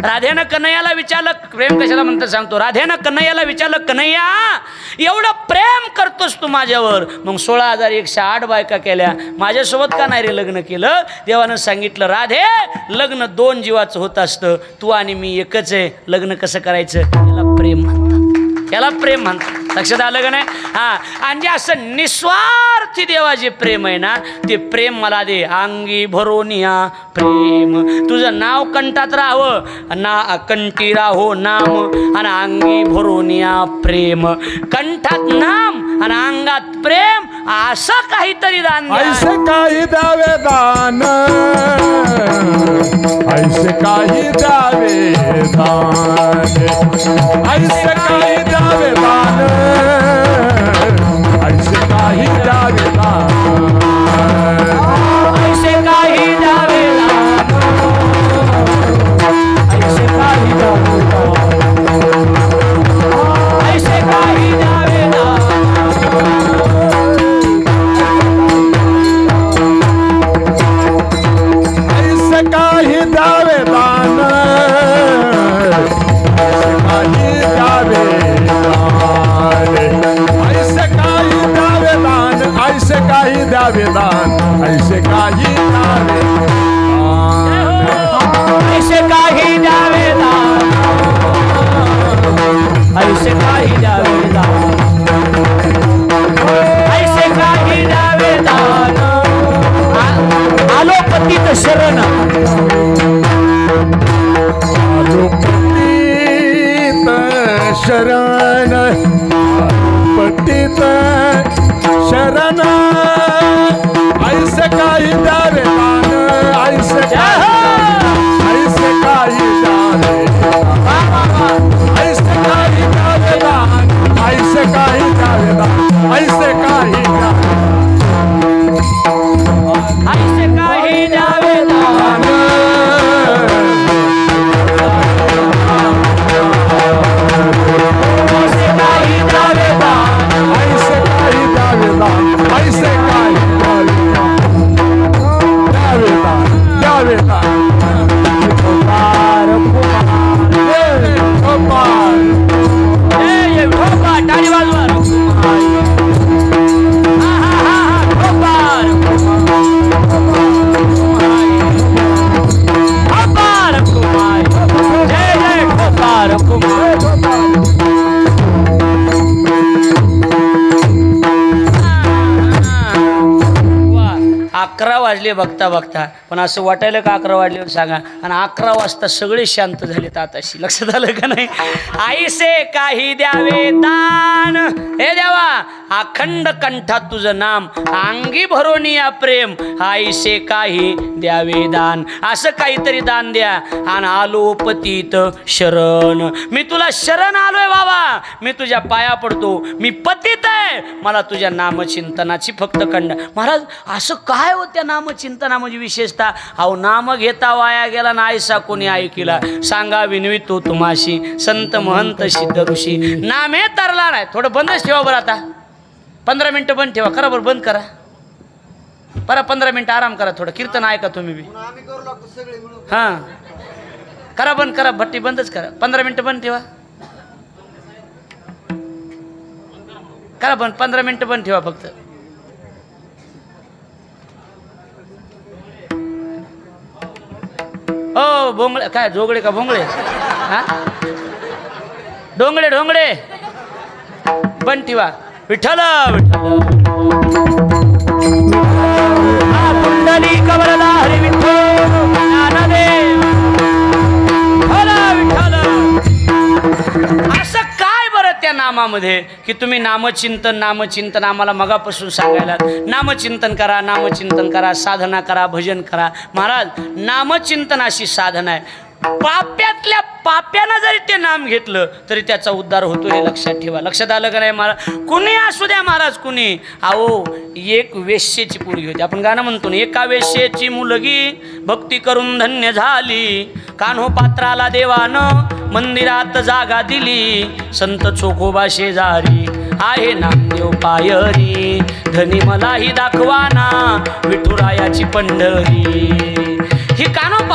राधेनं कन्हैयाला विचारलं, प्रेम कशाला म्हणतात सांगतो, राधेनं कन्हैयाला विचारलं, कन्हैया एवढं प्रेम करतोस तू माझ्यावर, मग सोळा हजार एकशे आठ बायका केल्या, माझ्यासोबत का नाही रे लग्न केलं? देवानं सांगितलं, राधे लग्न दोन जीवाचं होत असतं, तू आणि मी एकच आहे, लग्न कसं करायचं? याला प्रेम म्हणतात, याला प्रेम म्हणतात. लक्षात आलं का नाही? हा, आणि असं निस्वार्थी देवाचे प्रेम आहे ना, ते प्रेम मला दे. अंगी भरून या प्रेम, तुझं नाव कंठात राहावं, ना कंठी राहो नाम, आणि अंगी भरून या प्रेम. कंठात नाम आणि अंगात प्रेम, असं काहीतरी दान द्या. ऐसे काही द्यावे दान, ऐसे काही द्यावे दान, ऐसे काही द्यावे दान, ऐसे काही द्यावे दान, ऐसे काही द्यावे दान, ऐसे काही द्यावे दान, ऐसे काही द्यावे दान. ऐसे काही द्यावे दान, ऐसे काही द्यावे दान, ऐसे काही द्यावे दान, ऐसे काही द्यावे दान, ऐसे काही द्यावे दान, ऐसे काही द्यावे दान, ऐसे काही द्यावे दान. आलो पतित शरण, आलो पतित शरण, पतित शरण, ऐसे काही द्यावे दान, ऐसे ऐसे काही द्यावे दान, ऐसे काही द्यावे दान, ऐसे काही द्यावे दान, ऐसे काही द्यावे, ऐसे काही द्यावे दान, ऐसे काही द्यावे दान, ऐसे काही द्यावे दान, ऐसे काही द्यावे दान, द्यावे दान. गोपाळ कुमार, गोपाळ, ए ये गोपाळ, टाळी वाजवा. हा हा हा हा, गोपाळ गोपाळ कुमार, जय जय गोपाळ कुमार. अकरा वाजले बघता बघता, पण असं वाटायला का अकरा वाजले सांगा, आणि अकरा वाजता सगळे शांत झालेत आताशी. लक्षात आलं का नाही? आईसे काही द्यावे दान, हे देवा अखंड कंठात तुझं नाम, अंगी भरून या प्रेम, आईसे काही द्यावे दान, असं काहीतरी दान द्या. आणि आलो पतित शरण, मी तुला शरण आलोय बाबा, मी तुझ्या पाया पडतो, मी पतित आहे, मला तुझ्या नामचिंतनाची फक्त कंड. महाराज असं काय हो त्या नामचिंतना म्हणजे विशेषतः, अहो नाम घेता वाया गेला ना ऐसा कोणी ऐकिला, सांगा विनवितो तुम्हाशी संत महंत सिद्ध ऋषी, नामे तरला नाही. थोडं बंदच ठेवा बरं, आता पंधरा मिनटं बंद ठेवा, करा बरं बंद करा, बरं पंधरा मिनटं आराम करा, थोडं कीर्तन ऐका तुम्ही बी. हां करा बंद करा, भट्टी बंदच करा, पंधरा मिनटं बंद ठेवा, करा बंद, पंधरा मिनटं बंद ठेवा फक्त. हो भोंगळे काय, जोगळे का भोंगळे? हा डोंगळे डोंगळे बंद ठेवा. विठ्ठल विठ्ठल कुंडली कवरला हरी विठ्ठल ज्ञानदेव हरा विठ्ठल. असं काय बरं त्या नामामध्ये की तुम्ही नामचिंतन नामचिंतन आम्हाला मगापासून सांगायला, नामचिंतन करा नामचिंतन करा, साधना करा, भजन करा. महाराज नामचिंतन अशी साधना आहे, पाप्यातल्या पाप्यानं जरी ते नाम घेतलं तरी त्याचा उद्धार होतो, हे लक्षात ठेवा. लक्षात आलं का नाही महाराज? कुणी असू द्या महाराज, कुणी. अहो एक वेश्येची पोरगी होती, आपण गाणं म्हणतो ना, एका वेश्येची मुलगी भक्ती करून धन्य झाली, कान्हो पात्राला देवानं मंदिरात जागा दिली, संत चोखोबा शेजारी आहे नामदेव पायरी, धनी मलाही दाखवाना विठुरायाची पंढरी. ही कान्हो पात्रा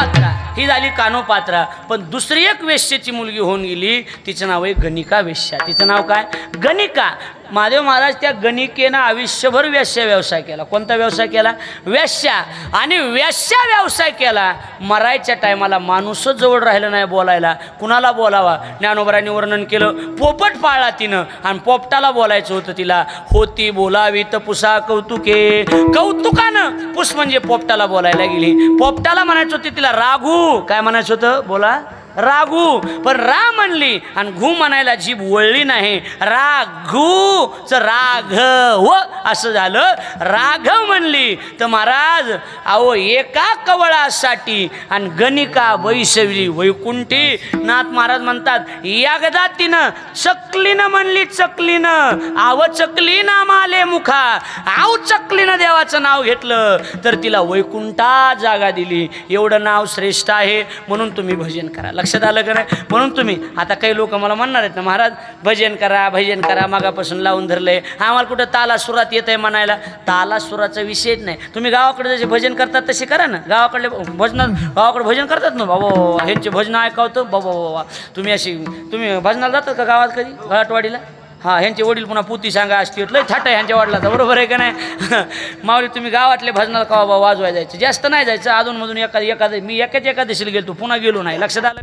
ही झाली कानोपात्रा. पण दुसरी एक वेश्येची मुलगी होऊन गेली, तिचं नाव आहे गणिका वेश्या. तिचं नाव काय? गणिका. महादेव महाराज त्या गणिकेनं आयुष्यभर वेश्या व्यवसाय केला. कोणता व्यवसाय केला? वेश्या. आणि वेश्या व्यवसाय केला. मरायच्या टायमाला माणूसच जवळ राहिलं नाही बोलायला. कुणाला बोलावा? ज्ञानोबरांनी वर्णन केलं, पोपट पाळला तिनं आणि पोपटाला बोलायचं होतं तिला. होती बोलावी तर पुसा कौतुके, कौतुकानं पुस म्हणजे पोपटाला बोलायला गेली. पोपटाला म्हणायचं होतं तिला राघू. काय म्हणायचं होतं? बोला. राघू. पण रा म्हणली आणि घू म्हणायला जीभ वळली नाही. राघूच राघव असं झालं. राघव म्हणली तर महाराज अहो एका कवळासाठी आणि गणिका वैसवली वैकुंठी. नाथ महाराज म्हणतात एकदा तिनं चकलीनं म्हणली, चकलीनं आव चकली नाम आले मुखा, आव चकलीनं देवाचं नाव घेतलं तर तिला वैकुंठा जागा दिली. एवढं नाव श्रेष्ठ आहे म्हणून तुम्ही भजन करा. लक्षात आलं का नाही? म्हणून तुम्ही आता काही लोक मला म्हणणार आहेत ना, महाराज भजन करा भजन करा, मागापासून लावून धरलंय, आम्हाला कुठं ताला सुरात येत आहे म्हणायला. ताला सुराचा विषयच नाही. तुम्ही गावाकडे जसे भजन करतात तसे करा ना. गावाकडले भजन गावाकडे भजन करतात ना. बाबा ह्यांचे भजन ऐकावतं बाबा बाबा. तुम्ही अशी तुम्ही भजनाला जातात का गावात कधी? घाटवाडीला? हां, ह्यांचे वडील पुन्हा पुती सांगा असते लय थाट आहे ह्यांच्या वडिलाचा. बरोबर आहे का नाही? माऊली तुम्ही गावातले भजनाला का बाबा वाजवाय जायचं? जास्त नाही जायचं. अधूनमधून एखादी एखादं मी एकाच एकादशीला गेलो, पुन्हा गेलो नाही. लक्षात आलं?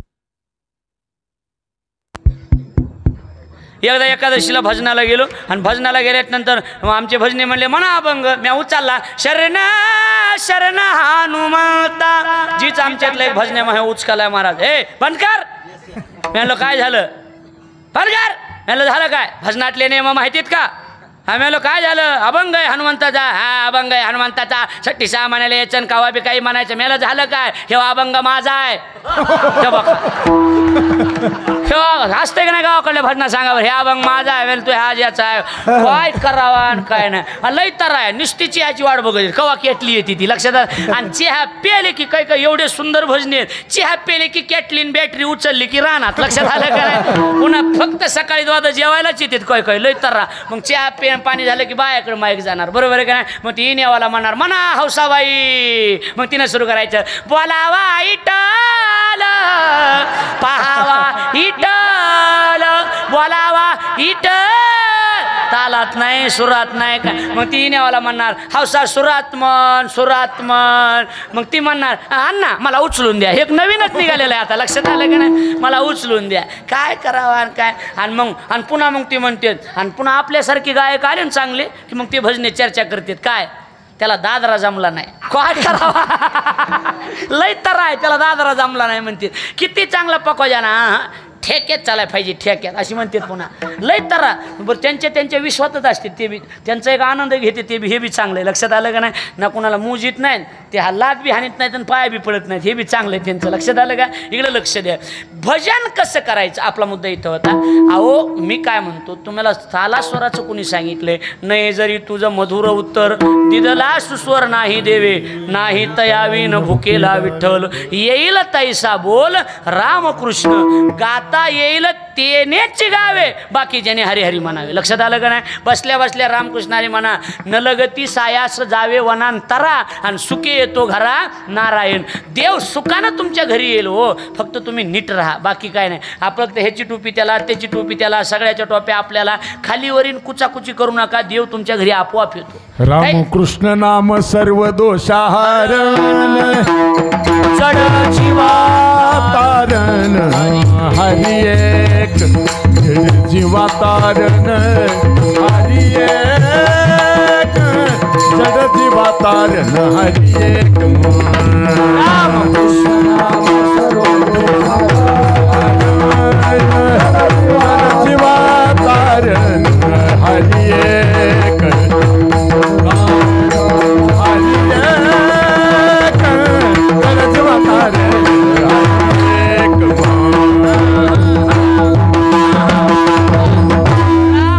एकदा एकादशीला भजनाला गेलो आणि भजनाला गेल्यानंतर आमचे भजने म्हणले म्हणा अभंग. मी उचलला शरण शरण हनुमंता. जीच आमच्यातलं एक भजने मग उचकालाय महाराज. हे बंद कर. मी म्हणलं काय झालं? बंद कर. म्हणलं झालं काय? भजनातले नियम माहितीत का? हा म्हणलो काय झालं? अभंग आहे हनुमंताचा. हा अभंग आहे हनुमंताचा. छट्टी सहा म्हणाले याचन कावा बी काही म्हणायचं. मेलं झालं काय? हे अभंग माझा आहे. असते का नाही गावाकडल्या भजना सांगावर हे अभंग माझा आहे. वेल तू हा याचा आहे. काय करावा आणि काय नाही. लई तर आहे निष्ठीची याची वाट बघत कवा केटली येते ती. लक्षात. आणि चहा पेले की काही काही एवढे सुंदर भजने आहेत. चहा पेले की केटलीन बॅटरी उचलली की रानात. लक्षात आलं का नाही? पुन्हा फक्त सकाळी द्वादा जेवायलाच येतात काही काही लई तर. मग चहा पे पाणी झालं की बायाकडे माईक जाणार. बरोबर आहे का नाही? मग ती इनेवाला म्हणणार म्हणा हौसाबाई. मग तिनं सुरू करायचं बोलावा इटल पहावा इटल बोलावा इटल. तालात नाही सुरात नाही काय. मग ती इनेवाला म्हणणार हौसा सुरात म्हण सुरात म्हण. मग ती म्हणणार अण्णा मला उचलून द्या. एक नवीनच निघालेलं आहे आता. लक्षात आलं का नाही? मला उचलून द्या. काय करावं आणि काय. आणि मग आणि पुन्हा मग ती म्हणते आणि पुन्हा आपल्यासारखी गायक आले ना चांगले की मग ते भजने चर्चा करतात. काय त्याला दादरा जमला नाही. काय करावा? लय तर आहे त्याला दादरा जमला नाही म्हणते. किती चांगला पकवाजा ना ठेक्यात चालाय पाहिजे ठेक्यात अशी म्हणतात. पुन्हा लय तरा बरं त्यांच्या त्यांच्या विश्वातच असते ते बी. त्यांचा एक आनंद घेते ते बी. हे बी चांगलं आहे. लक्षात आलं का नाही? ना कुणाला मूज येत नाही ते हा लात बी हानीत नाहीत आणि पाया बी पडत नाहीत. हे बी चांगलं आहे त्यांचं. लक्षात आलं का? इकडे लक्ष द्या. भजन कसं करायचं आपला मुद्दा इथं होता. अहो मी काय म्हणतो तुम्हाला ताला स्वराचं कोणी सांगितलंय नाही. जरी तुझं मधुर उत्तर दिदला सुस्वर नाही देवे नाही तयावी न भुकेला विठ्ठल येईल तैसा बोल रामकृष्ण गाता येईल तेनेच गावे बाकी ज्याने हरी हरी म्हणावे. लक्षात आलं का नाही? बसल्या बसल्या रामकृष्ण हरी म्हणा. नलगती सायास जावे वनांतरा आणि सुखे येतो घरा नारायण. देव सुखानं तुमच्या घरी येईल हो. फक्त तुम्ही नीट राहा बाकी काय नाही. आपण ह्याची टोपी त्याला त्याची टोपी त्याला सगळ्याच्या टोप्या आपल्याला खालीवरील कुचाकुची करू नका. देव तुमच्या घरी आपोआप येतो. रामकृष्ण नाम सर्व दोषाहरण जड जीवा तारण हरि एक जीवा तारण हरि एक जड जीवा तारण हरि एक. रामकृष्ण नाम सर्व जीवा तारण हरि एक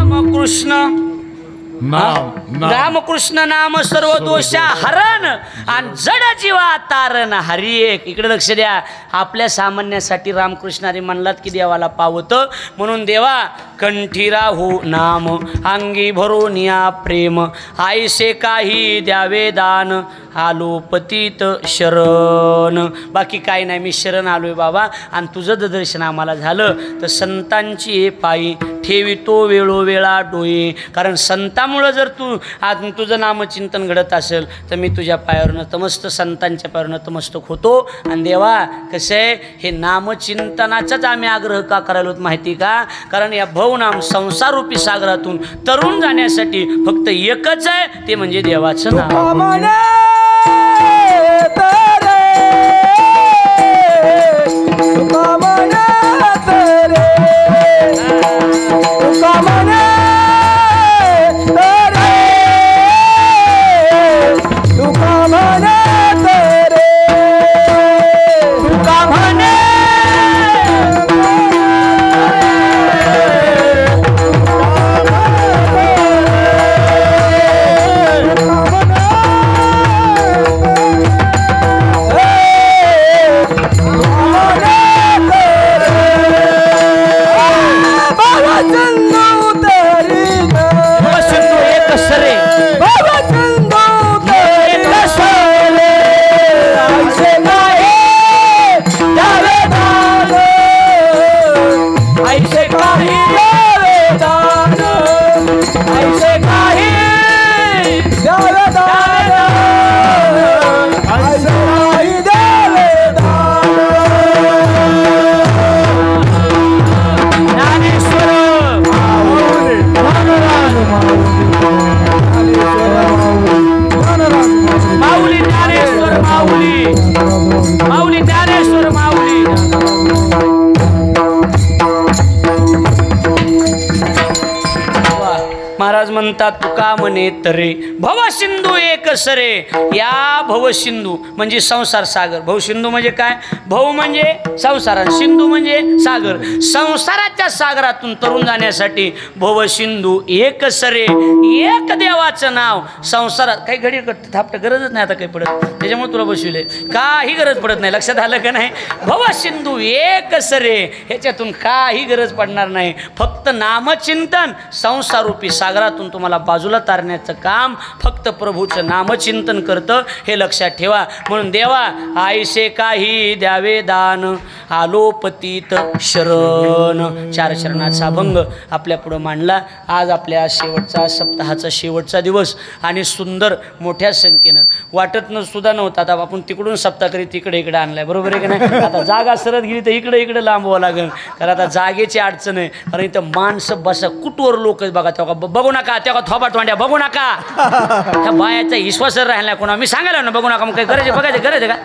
रामकृष्ण नाम सर्व दोषा हरण आणि जड जीवा तारण हरी एक. इकडे लक्ष द्या. आपल्या सामान्यासाठी रामकृष्णारी म्हणलात की देवाला पावतं म्हणून देवा कंठी राहू नाम अंगी भरून या प्रेम आईसे काही द्यावे दान आलो पतित शरण. बाकी काय नाही, मी शरण आलोय बाबा. आणि तुझं जर दर्शन आम्हाला झालं तर संतांची हे पायी ठेवितो वेळोवेळा डोळे. कारण संतामुळं जर तू आज तुझं नामचिंतन घडत असेल तर मी तुझ्या पायावर नतमस्त संतांच्या पायावर नतमस्तक होतो. आणि देवा कसं आहे हे नामचिंतनाचाच आम्ही आग्रह का करायला माहिती का? कारण या भवनाम संसाररूपी सागरातून तरुण जाण्यासाठी फक्त एकच आहे, ते म्हणजे देवाचं नाम. महाराज म्हणतात तुका म्हणे तरे भवसिंधू एक सरे. या भवसिंधू म्हणजे संसार सागर. भवसिंधू म्हणजे काय? भव म्हणजे संसार, सिंधू म्हणजे सागर. संसाराच्या सागरातून तरुण जाण्यासाठी भवसिंधू एक सरे एक देवाचं नाव. संसारात काही घडी थापट गरजच नाही आता काही पडत, त्याच्यामुळे तुला बसविले काही गरज पडत नाही. लक्षात आलं का नाही? भवसिंधू एक सरे ह्याच्यातून काही गरज पडणार नाही. फक्त नामचिंतन संसारूपी सागरातून तुम्हाला बाजूला तारण्याचं काम फक्त प्रभूचं नामचिंतन करतं, हे लक्षात ठेवा. म्हणून देवा आईसे काही द्यावे दान आलो पतित शरण. चार शरणाचा अभंग आपल्या पुढं मांडला. आज आपल्या शेवटचा सप्ताहाचा शेवटचा दिवस आणि सुंदर मोठ्या संख्येनं वाटत न सुद्धा नव्हतं. आता आपण तिकडून सप्ताह करीत तिकडे इकडे आणलाय, बरोबर आहे का नाही? आता जागा सरत गेली तर इकडे इकडे लांबवावं लागेल, कारण आता जागेची अडचण आहे. कारण इथं माणसं बसा कुठवर लोक बघा, तेव्हा बघू नका, तेव्हा थोपाट वांड्या बघू नका. त्या बायाचा विश्वास राहिला कोणा. मी सांगायला ना बघू नका, मग काही गरज बघायचं गरज आहे का?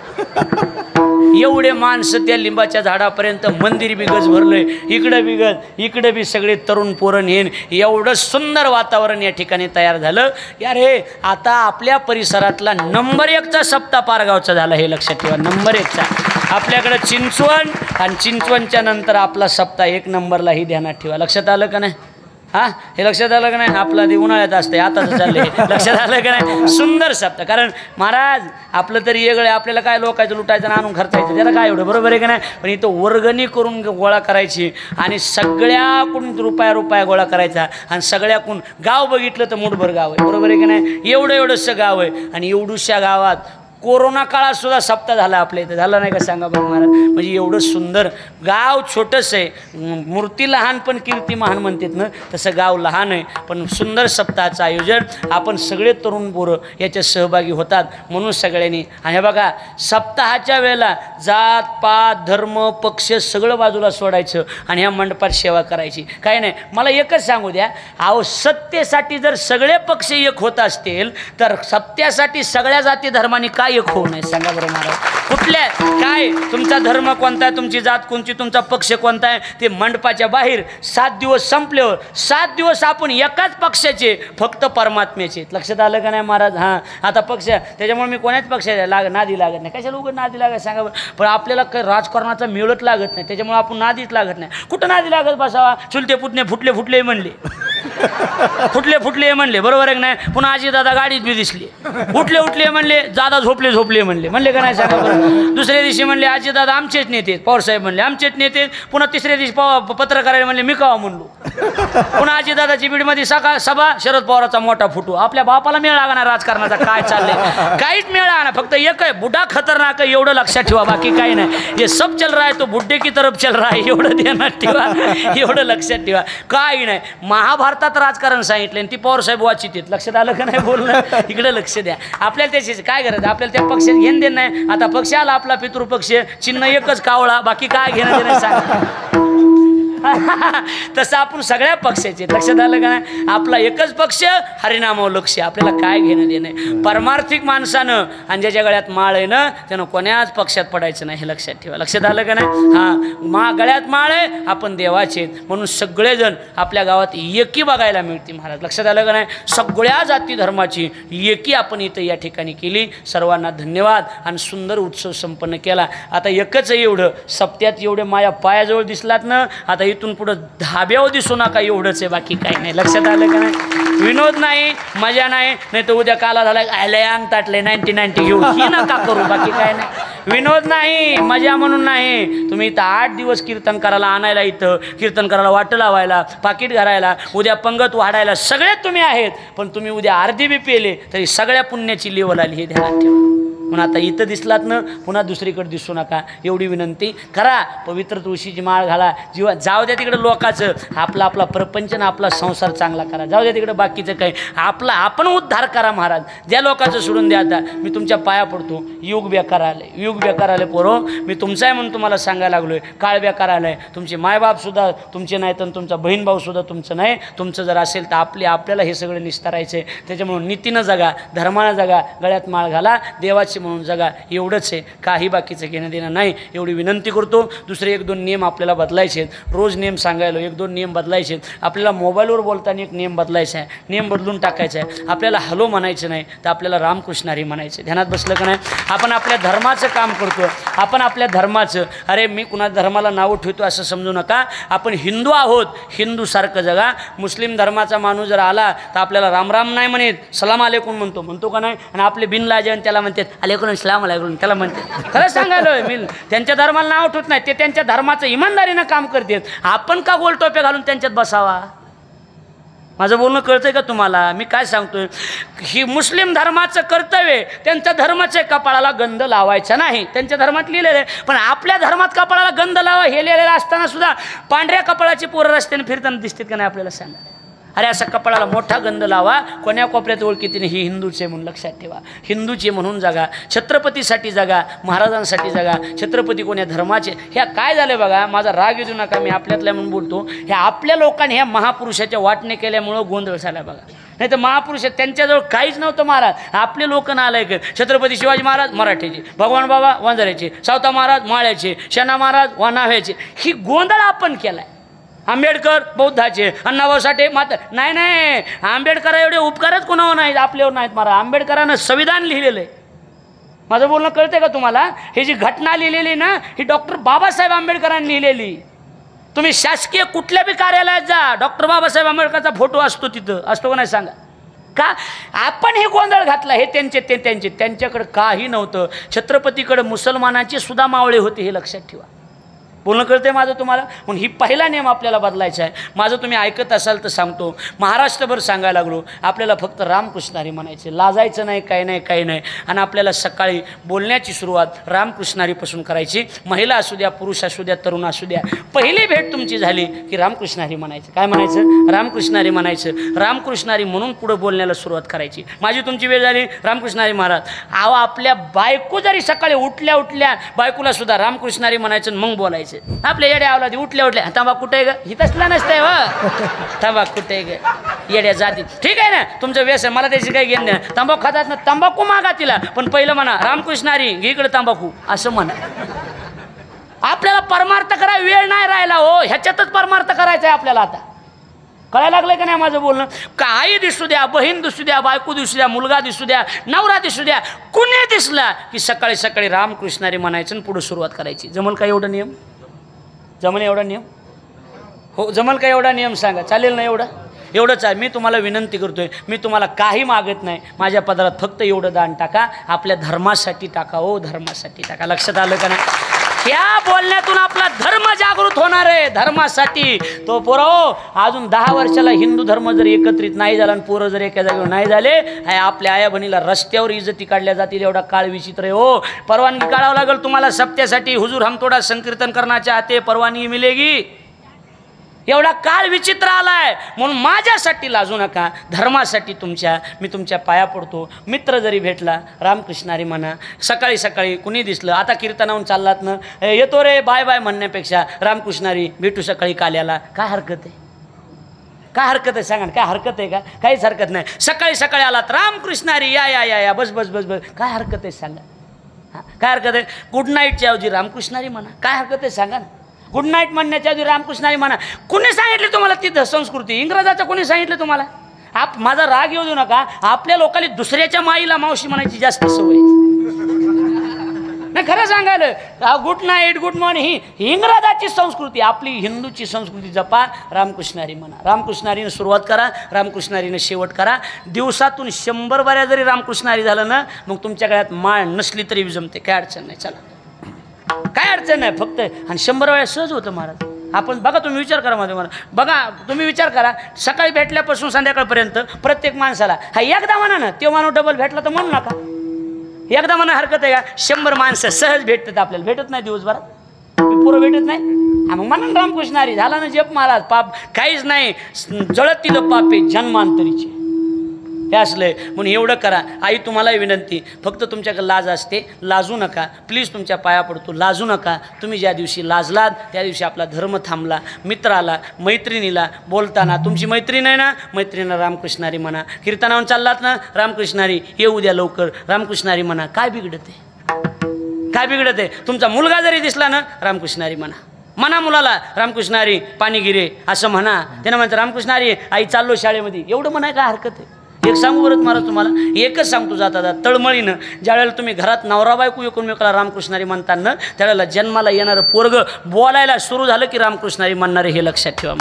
एवढे माणसं त्या लिंबाच्या झाडापर्यंत मंदिर बी गज भरलंय, इकडं बी गज, इकडं बी सगळे तरुण पोरण येईन. एवढं सुंदर वातावरण या ठिकाणी तयार झालं. यार हे आता आपल्या परिसरातला नंबर एकचा सप्ताह पारगावचा झाला, हे लक्षात ठेवा. नंबर एकचा आपल्याकडे चिंचवण, आणि चिंचवणच्या नंतर आपला सप्ताह एक नंबरला ही ध्यानात ठेवा. लक्षात आलं का नाही? हां, हे लक्षात आलं का नाही? आपला ते उन्हाळ्यात असते, आताच चाललं हे. लक्षात आलं का नाही? सुंदर सप्ताह. कारण महाराज आपलं तरी वेगळं, आपल्याला काय लोकायचं लुटायचं आणि आणून खर्चायचं, त्याला काय एवढं, बरोबर आहे का नाही? पण इथं वर्गणी करून गोळा करायची आणि सगळ्याकडून रुपया रुपया गोळा करायचा, आणि सगळ्याकडून गाव बघितलं तर मुठभर गाव आहे, बरोबर आहे का नाही? एवढं एवढंसं गाव आहे, आणि एवढूशा गावात कोरोना काळात सुद्धा सप्ताह झाला आपल्या इथं. झाला नाही का सांगा बरं महाराज? म्हणजे एवढं सुंदर गाव, छोटंसं आहे. मूर्ती लहान पण कीर्ती महान म्हणतात ना, तसं गाव लहान आहे पण सुंदर सप्ताहाचं आयोजन. आपण सगळे तरुण पोरं याच्यात सहभागी होतात म्हणून सगळ्यांनी. आणि हे बघा, सप्ताहाच्या वेळेला जात पात धर्म पक्ष सगळं बाजूला सोडायचं आणि ह्या मंडपात सेवा करायची. काय नाही, मला एकच सांगू द्या, अहो सत्तेसाठी जर सगळे पक्ष एक होत असतील तर सत्यासाठी सगळ्या जाती धर्मांनी काय एक होऊ नये सांगा बरं महाराज? कुठल्या काय तुमचा धर्म कोणता आहे, तुमची जात कोणची, तुमचा पक्ष कोणता आहे, ते मंडपाच्या बाहेर सात दिवस संपल्यावर सात दिवस आपण एकाच पक्षाचे, फक्त परमात्म्याचे. लक्षात आलं का नाही महाराज? हां, आता पक्ष, त्याच्यामुळे मी कोणाच पक्षाच्या लाग नादी लागत नाही. कशाला उघड नादी लागत सांगा बरं? पण आपल्याला काही राजकारणाचा मिळत लागत नाही, त्याच्यामुळे आपण नादीच लागत नाही. कुठं नादी लागत बसावा? चुलते पुतणे फुटले फुटले म्हणले फुटले फुटले म्हणले, बरोबर आहे की नाही? पुन्हा आजी दादा गाडीत बी दिसली, उठले उठले म्हणले, दादा झोपले झोपले म्हणले, म्हणले का नाही सांगा बरं? दुसऱ्या दिवशी म्हणले आजी दादा आमचेच नेते, पवारसाहेब म्हणले आमचेच नेते. पुन्हा तिसऱ्या दिवशी पवार पत्रकाराला म्हणले मी कावा म्हणलो. पुन्हा आजी दादाची बीडमध्ये सकाळ सभा, शरद पवाराचा मोठा फोटो. आपल्या बापाला मेळ लागणार राजकारणाचा काय चाललंय, काहीच मेळ लागणार. फक्त एक आहे, बुड्ढा खतरनाक आहे एवढं लक्षात ठेवा, बाकी काही नाही. जे सब चल रहा है तो बुड्ढे की तरफ चल रहा है, एवढं ध्यानात ठेवा, एवढं लक्षात ठेवा. काही नाही. महाभारतात राजकारण सांगितलं आणि ती पवारसाहेब वाचित आहेत. लक्षात आलं का नाही बोलणं? इकडे लक्ष द्या. आपल्याला त्याची काय गरज, आपल्याला त्या पक्षात घेणं देणं नाही. आता पक्ष आला आपला पितृपक्ष, चिन्ह एकच कावळा, बाकी काय घेणं देणं सांगा. तसं आपण सगळ्या पक्षाचे, लक्षात आलं का नाही? आपला एकच पक्ष, हरिनामावर लक्ष. आपल्याला काय घेणं देणं. परमार्थिक माणसानं आणि ज्याच्या गळ्यात माळ आहे ना त्यानं कोण्याच पक्षात पडायचं नाही, हे लक्षात ठेवा. लक्षात आलं का नाही? हां, मा गळ्यात माळ आहे, आपण देवाचे म्हणून सगळेजण आपल्या गावात एकी बघायला मिळते महाराज. लक्षात आलं का नाही? सगळ्या जाती धर्माची एकी आपण इथं या ठिकाणी केली. सर्वांना धन्यवाद आणि सुंदर उत्सव संपन्न केला. आता एकच आहे एवढं, सप्त्यात एवढे माझ्या पायाजवळ दिसलात ना, आता इथून पुढं धाब्यावर दिसू नका, एवढंच आहे, बाकी काही नाही. लक्षात आलं का नाही? विनोद नाही, मजा नाही, नाही तर उद्या काला झाला आयला अंग ताटले नाईन्टी नाईन्टी घेऊ, ही नका करू, बाकी काय नाही. विनोद नाही, मजा म्हणून नाही. तुम्ही इथं आठ दिवस कीर्तन करायला आणायला, इथं कीर्तन करायला वाट लावायला, पाकिट घालायला, उद्या पंगत वाढायला सगळे तुम्ही आहेत. पण तुम्ही उद्या अर्धी बी पेले तरी सगळ्या पुण्याची लेवल आली, हे ध्यानात ठेवा. म्हणून आता इथं दिसलात ना, पुन्हा दुसरीकडे दिसू नका, एवढी विनंती करा. पवित्र तुळशीची माळ घाला, जीवा जाऊ द्या तिकडे लोकाचं, आपला आपला प्रपंच ना आपला संसार चांगला करा. जाऊ द्या तिकडे बाकीचं काही, आपला आपण उद्धार करा महाराज. ज्या लोकांचं सोडून द्या. आता मी तुमच्या पाया पडतो. युग बेकार आले, युग बेकार आले पोरो. मी तुमचा आहे म्हणून तुम्हाला सांगायला लागलोय. काळ बेकार आलाय. तुमचे मायबापसुद्धा तुमचे नाहीत आणि तुमचा बहीण भाऊसुद्धा तुमचं नाही. तुमचं जर असेल तर आपले आपल्याला हे सगळं निस्तारायचं आहे. त्याच्यामुळं नीतीनं जगा, धर्मानं जगा, गळ्यात माळ घाला, देवाची म्हणून जगा, एवढंच आहे. काही बाकीचं घेणं देणं नाही, एवढी विनंती करतो. दुसरे एक दोन नियम आपल्याला बदलायचे आहेत. रोज नियम सांगायला एक दोन नियम बदलायचे आहेत. आपल्याला मोबाईलवर बोलताना एक नियम बदलायचा आहे, नियम बदलून टाकायचा आहे. आपल्याला हॅलो म्हणायचं नाही, तर आपल्याला रामकृष्णारी म्हणायचं. ध्यानात बसलं का नाही? आपण आपल्या धर्माचं काम करतो, आपण आपल्या धर्माचं. अरे मी कुणा धर्माला नाव ठेवतो असं समजू नका. आपण हिंदू आहोत, हिंदूसारखं जगा. मुस्लिम धर्माचा माणूस जर आला तर आपल्याला राम राम नाही म्हणत, सलाम आलेकुम म्हणतो, म्हणतो का नाही? आणि आपले बिनलाजन त्याला म्हणतात अलेकुम सलाम आलेकुम, त्याला म्हणतात. खरं सांगायलो मी, त्यांच्या धर्माला नाव ठेवत नाही, ते त्यांच्या धर्माचं इमानदारीनं काम करतात. आपण का गोल टोप्या घालून त्यांच्यात बसावा? माझं बोलणं कळतंय का तुम्हाला? मी काय सांगतोय, ही मुस्लिम धर्माचं कर्तव्य, त्यांच्या धर्माच्या कपाळाला गंध लावायचा नाही. त्यांच्या धर्मात लिहिलेलं आहे. पण आपल्या धर्मात कपाळाला गंध लावा हे लिहिलेलं असताना सुद्धा पांढऱ्या कपाळाची पोरं रस्त्याने फिरताना दिसतात का नाही आपल्याला सांगा? अरे असा कपाळाला मोठा गंध लावा, कोण्या कोपऱ्यात ओळखीतीने ही हिंदूचे म्हणून लक्षात ठेवा. हिंदूचे म्हणून जगा, छत्रपतीसाठी जगा, महाराजांसाठी जगा. छत्रपती कोण्या धर्माचे, ह्या काय झालं बघा, माझा राग येऊ नका, मी आपल्यातल्या म्हणून बोलतो. ह्या आपल्या लोकांनी ह्या महापुरुषाच्या वाटणे केल्यामुळं गोंधळ झाला बघा. नाही तर महापुरुष त्यांच्याजवळ काहीच नव्हतं महाराज. आपले लोक नालायक. छत्रपती शिवाजी महाराज मराठीचे, भगवान बाबा वंजाऱ्याचे, सावता महाराज माळ्याचे, शना महाराज वानाव्याचे. ही गोंधळ आपण केलाय. आंबेडकर बौद्धाचे, अण्णाभाऊ साठे माता. नाही नाही, आंबेडकर एवढे उपकारच कोणावर नाहीत, आपल्यावर नाहीत महाराज. आंबेडकरांनं संविधान लिहिलेलं आहे. माझं बोलणं कळतंय का तुम्हाला? ही जी घटना लिहिलेली ना, ही डॉक्टर बाबासाहेब आंबेडकरांनी लिहिलेली. तुम्ही शासकीय कुठल्या बी कार्यालयात जा, डॉक्टर बाबासाहेब आंबेडकरचा फोटो असतो तिथं, असतो का नाही सांगा? का आपण हे गोंधळ घातला? हे त्यांचे ते त्यांचे त्यांच्याकडे काही नव्हतं. छत्रपतीकडे मुसलमानांचे सुद्धा मावळे होते, हे लक्षात ठेवा. बोलणं कळतंय माझं तुम्हाला? म्हणून ही पहिला नियम आपल्याला बदलायचा आहे. माझं तुम्ही ऐकत असाल तर सांगतो. महाराष्ट्रभर सांगायला लागलो, आपल्याला फक्त रामकृष्णारी म्हणायचे, लाजायचं नाही, काही नाही काही नाही. आणि आपल्याला सकाळी बोलण्याची सुरुवात रामकृष्णारीपासून करायची. महिला असू द्या, पुरुष असू द्या, तरुण असू द्या, पहिली भेट तुमची झाली की रामकृष्णारी म्हणायचं. काय म्हणायचं? रामकृष्णारी म्हणायचं. रामकृष्णारी म्हणून पुढं बोलण्याला सुरुवात करायची. माझी तुमची वेळ झाली, रामकृष्णारी महाराज. आहो, आपल्या बायको जरी सकाळी उठल्या उठल्या बायकोला सुद्धा रामकृष्णारी म्हणायचं, मग बोलायचं. आपल्या येड्या आवला उठल्या उठल्या तंबाखू कुठे ग, ही तसला नसतंय व तंबाखू कुठे ग, येड्या जाती. ठीक आहे ना, तुमचं व्यसन, मला त्याची काही घेणं नाही. तंबाखू खातात ना, तंबाखू मागा तिला, पण पहिलं म्हणा रामकृष्णारी घे इकडे तंबाखू, असं म्हणा. आपल्याला परमार्थ करा, वेळ नाही राहिला हो, ह्याच्यातच परमार्थ करायचा आहे आपल्याला. आता कळायला लागलं का नाही माझं बोलणं? का आई दिसू द्या, बहीण दिसू द्या, बायको दिसू द्या, मुलगा दिसू द्या, नवरा दिसू द्या, कुणी दिसला की सकाळी सकाळी रामकृष्णारी म्हणायचं आणि पुढे सुरुवात करायची. जमल का एवढं नियम? जमल एवढा नियम? हो जमल का एवढा नियम? सांगा, चालेल ना एवढा? एवढंच आहे. मी तुम्हाला विनंती करतोय, मी तुम्हाला काही मागत नाही. माझ्या पदरात फक्त एवढं दान टाका, आपल्या धर्मासाठी टाका. ओ धर्मासाठी टाका. लक्षात आलं का नाही? या बोलण्यातून आपला धर्म जागृत होणार आहे. धर्मासाठी तो पोरं अजून दहा वर्षाला हिंदू धर्म जर एकत्रित नाही झाला आणि पोरं जर एका जागेवर नाही झाले, आपल्या आया बहिणीला रस्त्यावर इज्जती काढल्या जातील. एवढा काळ विचित्र आहे. हो, परवानगी काढावं लागेल तुम्हाला सप्त्यासाठी. हुजूर हम थोडा संकीर्तन करना चाहते, परवानगी मिलेगी. एवढा काळ विचित्र आलाय. म्हणून माझ्यासाठी लाजू नका, धर्मासाठी तुमच्या मी तुमच्या पाया पडतो. मित्र जरी भेटला रामकृष्णारी म्हणा. सकाळी सकाळी कुणी दिसलं, आता कीर्तनाहून चाललात ना, येतो रे बाय बाय म्हणण्यापेक्षा रामकृष्णारी भेटू सकाळी काल्याला, काय हरकत आहे? काय हरकत आहे सांगा, काय हरकत आहे का? काहीच हरकत नाही. सकाळी सकाळी आलात रामकृष्णारी या या या या बस बस बस बस, काय हरकत आहे सांगा? हां, काय हरकत आहे? गुड नाईटच्या ऐवजी रामकृष्णारी म्हणा, काय हरकत आहे सांगा ना? गुड नाईट म्हणण्याच्या आधी रामकृष्णारी म्हणा. कुणी सांगितले तुम्हाला ती संस्कृती? इंग्रजाचं कोणी सांगितलं तुम्हाला? आप माझा राग येऊ देऊ नका. आपल्या लोकांनी दुसऱ्याच्या माईला मावशी म्हणायची जास्त सवय नाही. खरं सांगायला गुड नाईट गुड मॉर्निंग ही इंग्रजाची संस्कृती. आपली हिंदूची संस्कृती जपा. रामकृष्णारी म्हणा. रामकृष्णारीनं सुरुवात करा, रामकृष्णारीनं शेवट करा. दिवसातून शंभर बाऱ्या जरी रामकृष्णारी झालं ना, मग तुमच्या गळ्यात माळ नसली तरी जमते, काय अडचण नाही. चला, काय अडचण नाही. फक्त आणि शंभर वेळा सहज होतं महाराज. आपण बघा, तुम्ही विचार करा मध्ये मला बघा, तुम्ही विचार करा. सकाळी भेटल्यापासून संध्याकाळपर्यंत प्रत्येक माणसाला हा एकदा म्हणा ना, तो माणूस डबल भेटला तर म्हणू नका. एकदा म्हणा हरकत आहे का? शंभर माणसं सहज भेटतात आपल्याला, भेटत नाही दिवसभरात, पुरं भेटत नाही. मग म्हणा रामकृष्णारी झाला ना जप महाराज. पाप काहीच नाही, जळतील पापे जन्मांतरीचे हे असले. म्हणून एवढं करा. आई तुम्हालाही विनंती, फक्त तुमच्याकडे लाज असते, लाजू नका प्लीज. तुमच्या पाया पडतो, लाजू नका. तुम्ही ज्या दिवशी लाजलात त्या दिवशी आपला धर्म थांबला. मित्राला मैत्रिणीला बोलताना, तुमची मैत्रीण आहे ना, मैत्रिणीला रामकृष्णारी म्हणा. कीर्तनावरून चाललात ना, रामकृष्णारी ये उद्या लवकर, रामकृष्णारी म्हणा. काय बिघडत आहे? काय बिघडत आहे? तुमचा मुलगा जरी दिसला ना, रामकृष्णारी म्हणा. म्हणा मुलाला रामकृष्णारी पाणी गिरे असं म्हणा. त्यानं म्हणतं रामकृष्णारी आई चाललो शाळेमध्ये. एवढं म्हणाय काय हरकत आहे? एक सांगू बरं महाराज तुम्हाला, एकच सांगतो जाता जाता तळमळीनं. ज्यावेळेला तुम्ही घरात नवरा बायको एकूणमेकाला रामकृष्णारी म्हणताना, त्यावेळेला जन्माला येणारं पोरग बोलायला सुरू झालं की रामकृष्णारी म्हणणारे, हे लक्षात ठेवा.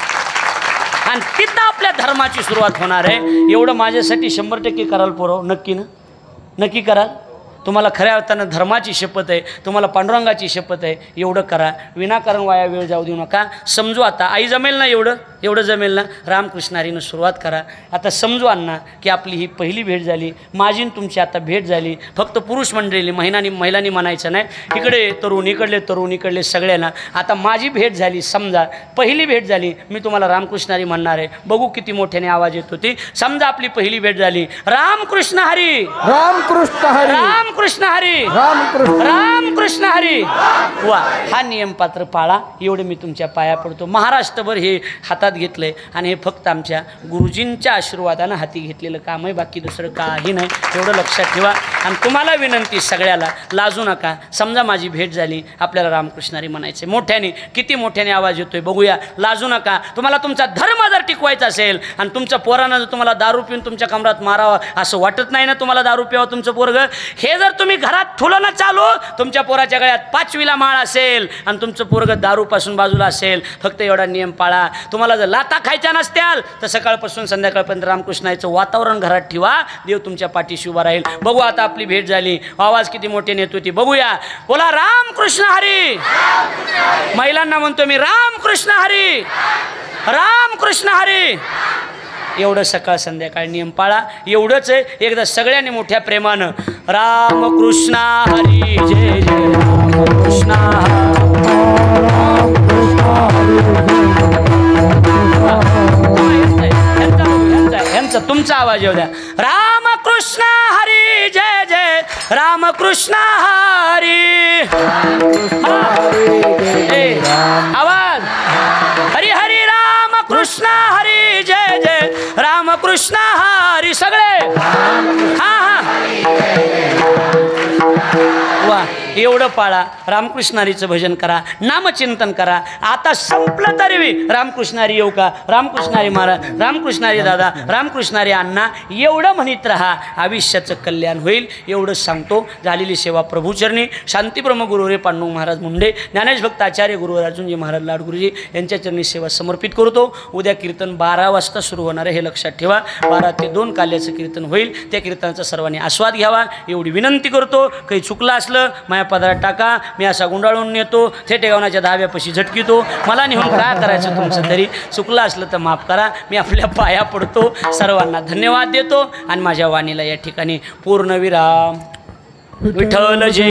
आणि तिथं आपल्या धर्माची सुरुवात होणार आहे. एवढं माझ्यासाठी शंभर टक्के कराल पोरं, नक्की ना? नक्की कराल? तुम्हाला खऱ्या अर्थानं धर्माची शपथ आहे, तुम्हाला पांडुरंगाची शपथ आहे. एवढं करा, विनाकारण वाया वेळ जाऊ देऊ नका. समजू आता, आई जमेल ना एवढं? एवढं जमेल ना? रामकृष्णारीनं सुरुवात करा. आता समजू अण्णा की आपली ही पहिली भेट झाली, माझी तुमची आता भेट झाली. फक्त पुरुष मंडळी, महिलांनी महिलांनी म्हणायचं नाही. इकडे तरुण, इकडले तरुण, इकडले सगळ्यांना. आता माझी भेट झाली, समजा पहिली भेट झाली, मी तुम्हाला रामकृष्णारी म्हणणार आहे. बघू किती मोठ्याने आवाज येत होती. समजा आपली पहिली भेट झाली. रामकृष्ण हरी, रामकृष्ण हरी, रामकृष्ण हरी, रामकृष्ण रामकृष्ण हरी. वा, हा नियम पात्र पाळा. एवढे मी तुमच्या पाया पडतो. महाराष्ट्रभर हे हातात घेतलंय आणि हे फक्त आमच्या गुरुजींच्या आशीर्वादानं हाती घेतलेलं काम आहे, बाकी दुसरं काही नाही. एवढं लक्षात ठेवा. आणि तुम्हाला विनंती सगळ्याला, लाजू नका. समजा माझी भेट झाली, आपल्याला रामकृष्णारी म्हणायचे मोठ्याने. किती मोठ्याने आवाज येतोय बघूया. लाजू नका. तुम्हाला तुमचा धर्म जर टिकवायचा असेल आणि तुमच्या पोरानं जर तुम्हाला दारू पिऊन तुमच्या कमरात मारावं असं वाटत नाही ना, तुम्हाला दारू प्यावं तुमचं पोरग, हे जर तुम्ही घरात ठुलं ना चालू, तुमच्या पोराच्या गळ्यात पाचवीला माळ असेल आणि तुमचं पोरग दारूपासून बाजूला असेल, फक्त एवढा नियम पाळा. तुम्हाला जर लाता खायच्या नसत्याल तर सकाळपासून संध्याकाळपर्यंत रामकृष्णाचं वातावरण घरात ठेवा. देव तुमच्या पाठीशी उभा राहील. बघू आता आपली भेट झाली. आवाज किती मोठे नेत होती बघूया. बोला रामकृष्ण हरी. महिलांना म्हणतो मी रामकृष्ण हरी, रामकृष्ण हरी. एवढं सकाळ संध्याकाळ नियम पाळा. एवढंच आहे. एकदा सगळ्यांनी मोठ्या प्रेमानं रामकृष्ण हरी जय जय रामकृष्ण यांचा तुमचा आवाज येऊ द्या. रामकृष्ण हरी जय जय रामकृष्ण हरी. आवाज हरी हरी रामकृष्ण हरी जय जय रामकृष्ण हरी. सगळे हा हा वा. एवढं पाळा, रामकृष्णारीचं भजन करा, नामचिंतन करा. आता संपलं तरी बी रामकृष्णारी येऊ का, रामकृष्णारी महाराज, रामकृष्णारी दादा, रामकृष्णारी अण्णा एवढं म्हणत राहा, आयुष्याचं कल्याण होईल. एवढं सांगतो. झालेली सेवा प्रभूचरणी. शांतीब्रह्म गुरुरे पांडुरंग महाराज मुंडे, ज्ञानेश भक्त आचार्य गुरु अर्जुनजी महाराज लाडगुरुजी यांच्या चरणी सेवा समर्पित करतो. उद्या कीर्तन बारा वाजता सुरू होणार आहे, हे लक्षात ठेवा. बारा ते दोन काल्याचं कीर्तन होईल. त्या कीर्तनाचा सर्वांनी आस्वाद घ्यावा एवढी विनंती करतो. काही चुकलं असलं माया पदरात टाका, मी असा गुंडाळून नेतो, थेटेगावनाच्या दहाव्यापाशी झटकितो. मला नेहून काय करायचं तुमचं तरी. चुकलं असलं तर माफ करा. मी आपल्या पाया पडतो. सर्वांना धन्यवाद देतो आणि माझ्या वाणीला या ठिकाणी पूर्णविराम. विठ्ठल जय.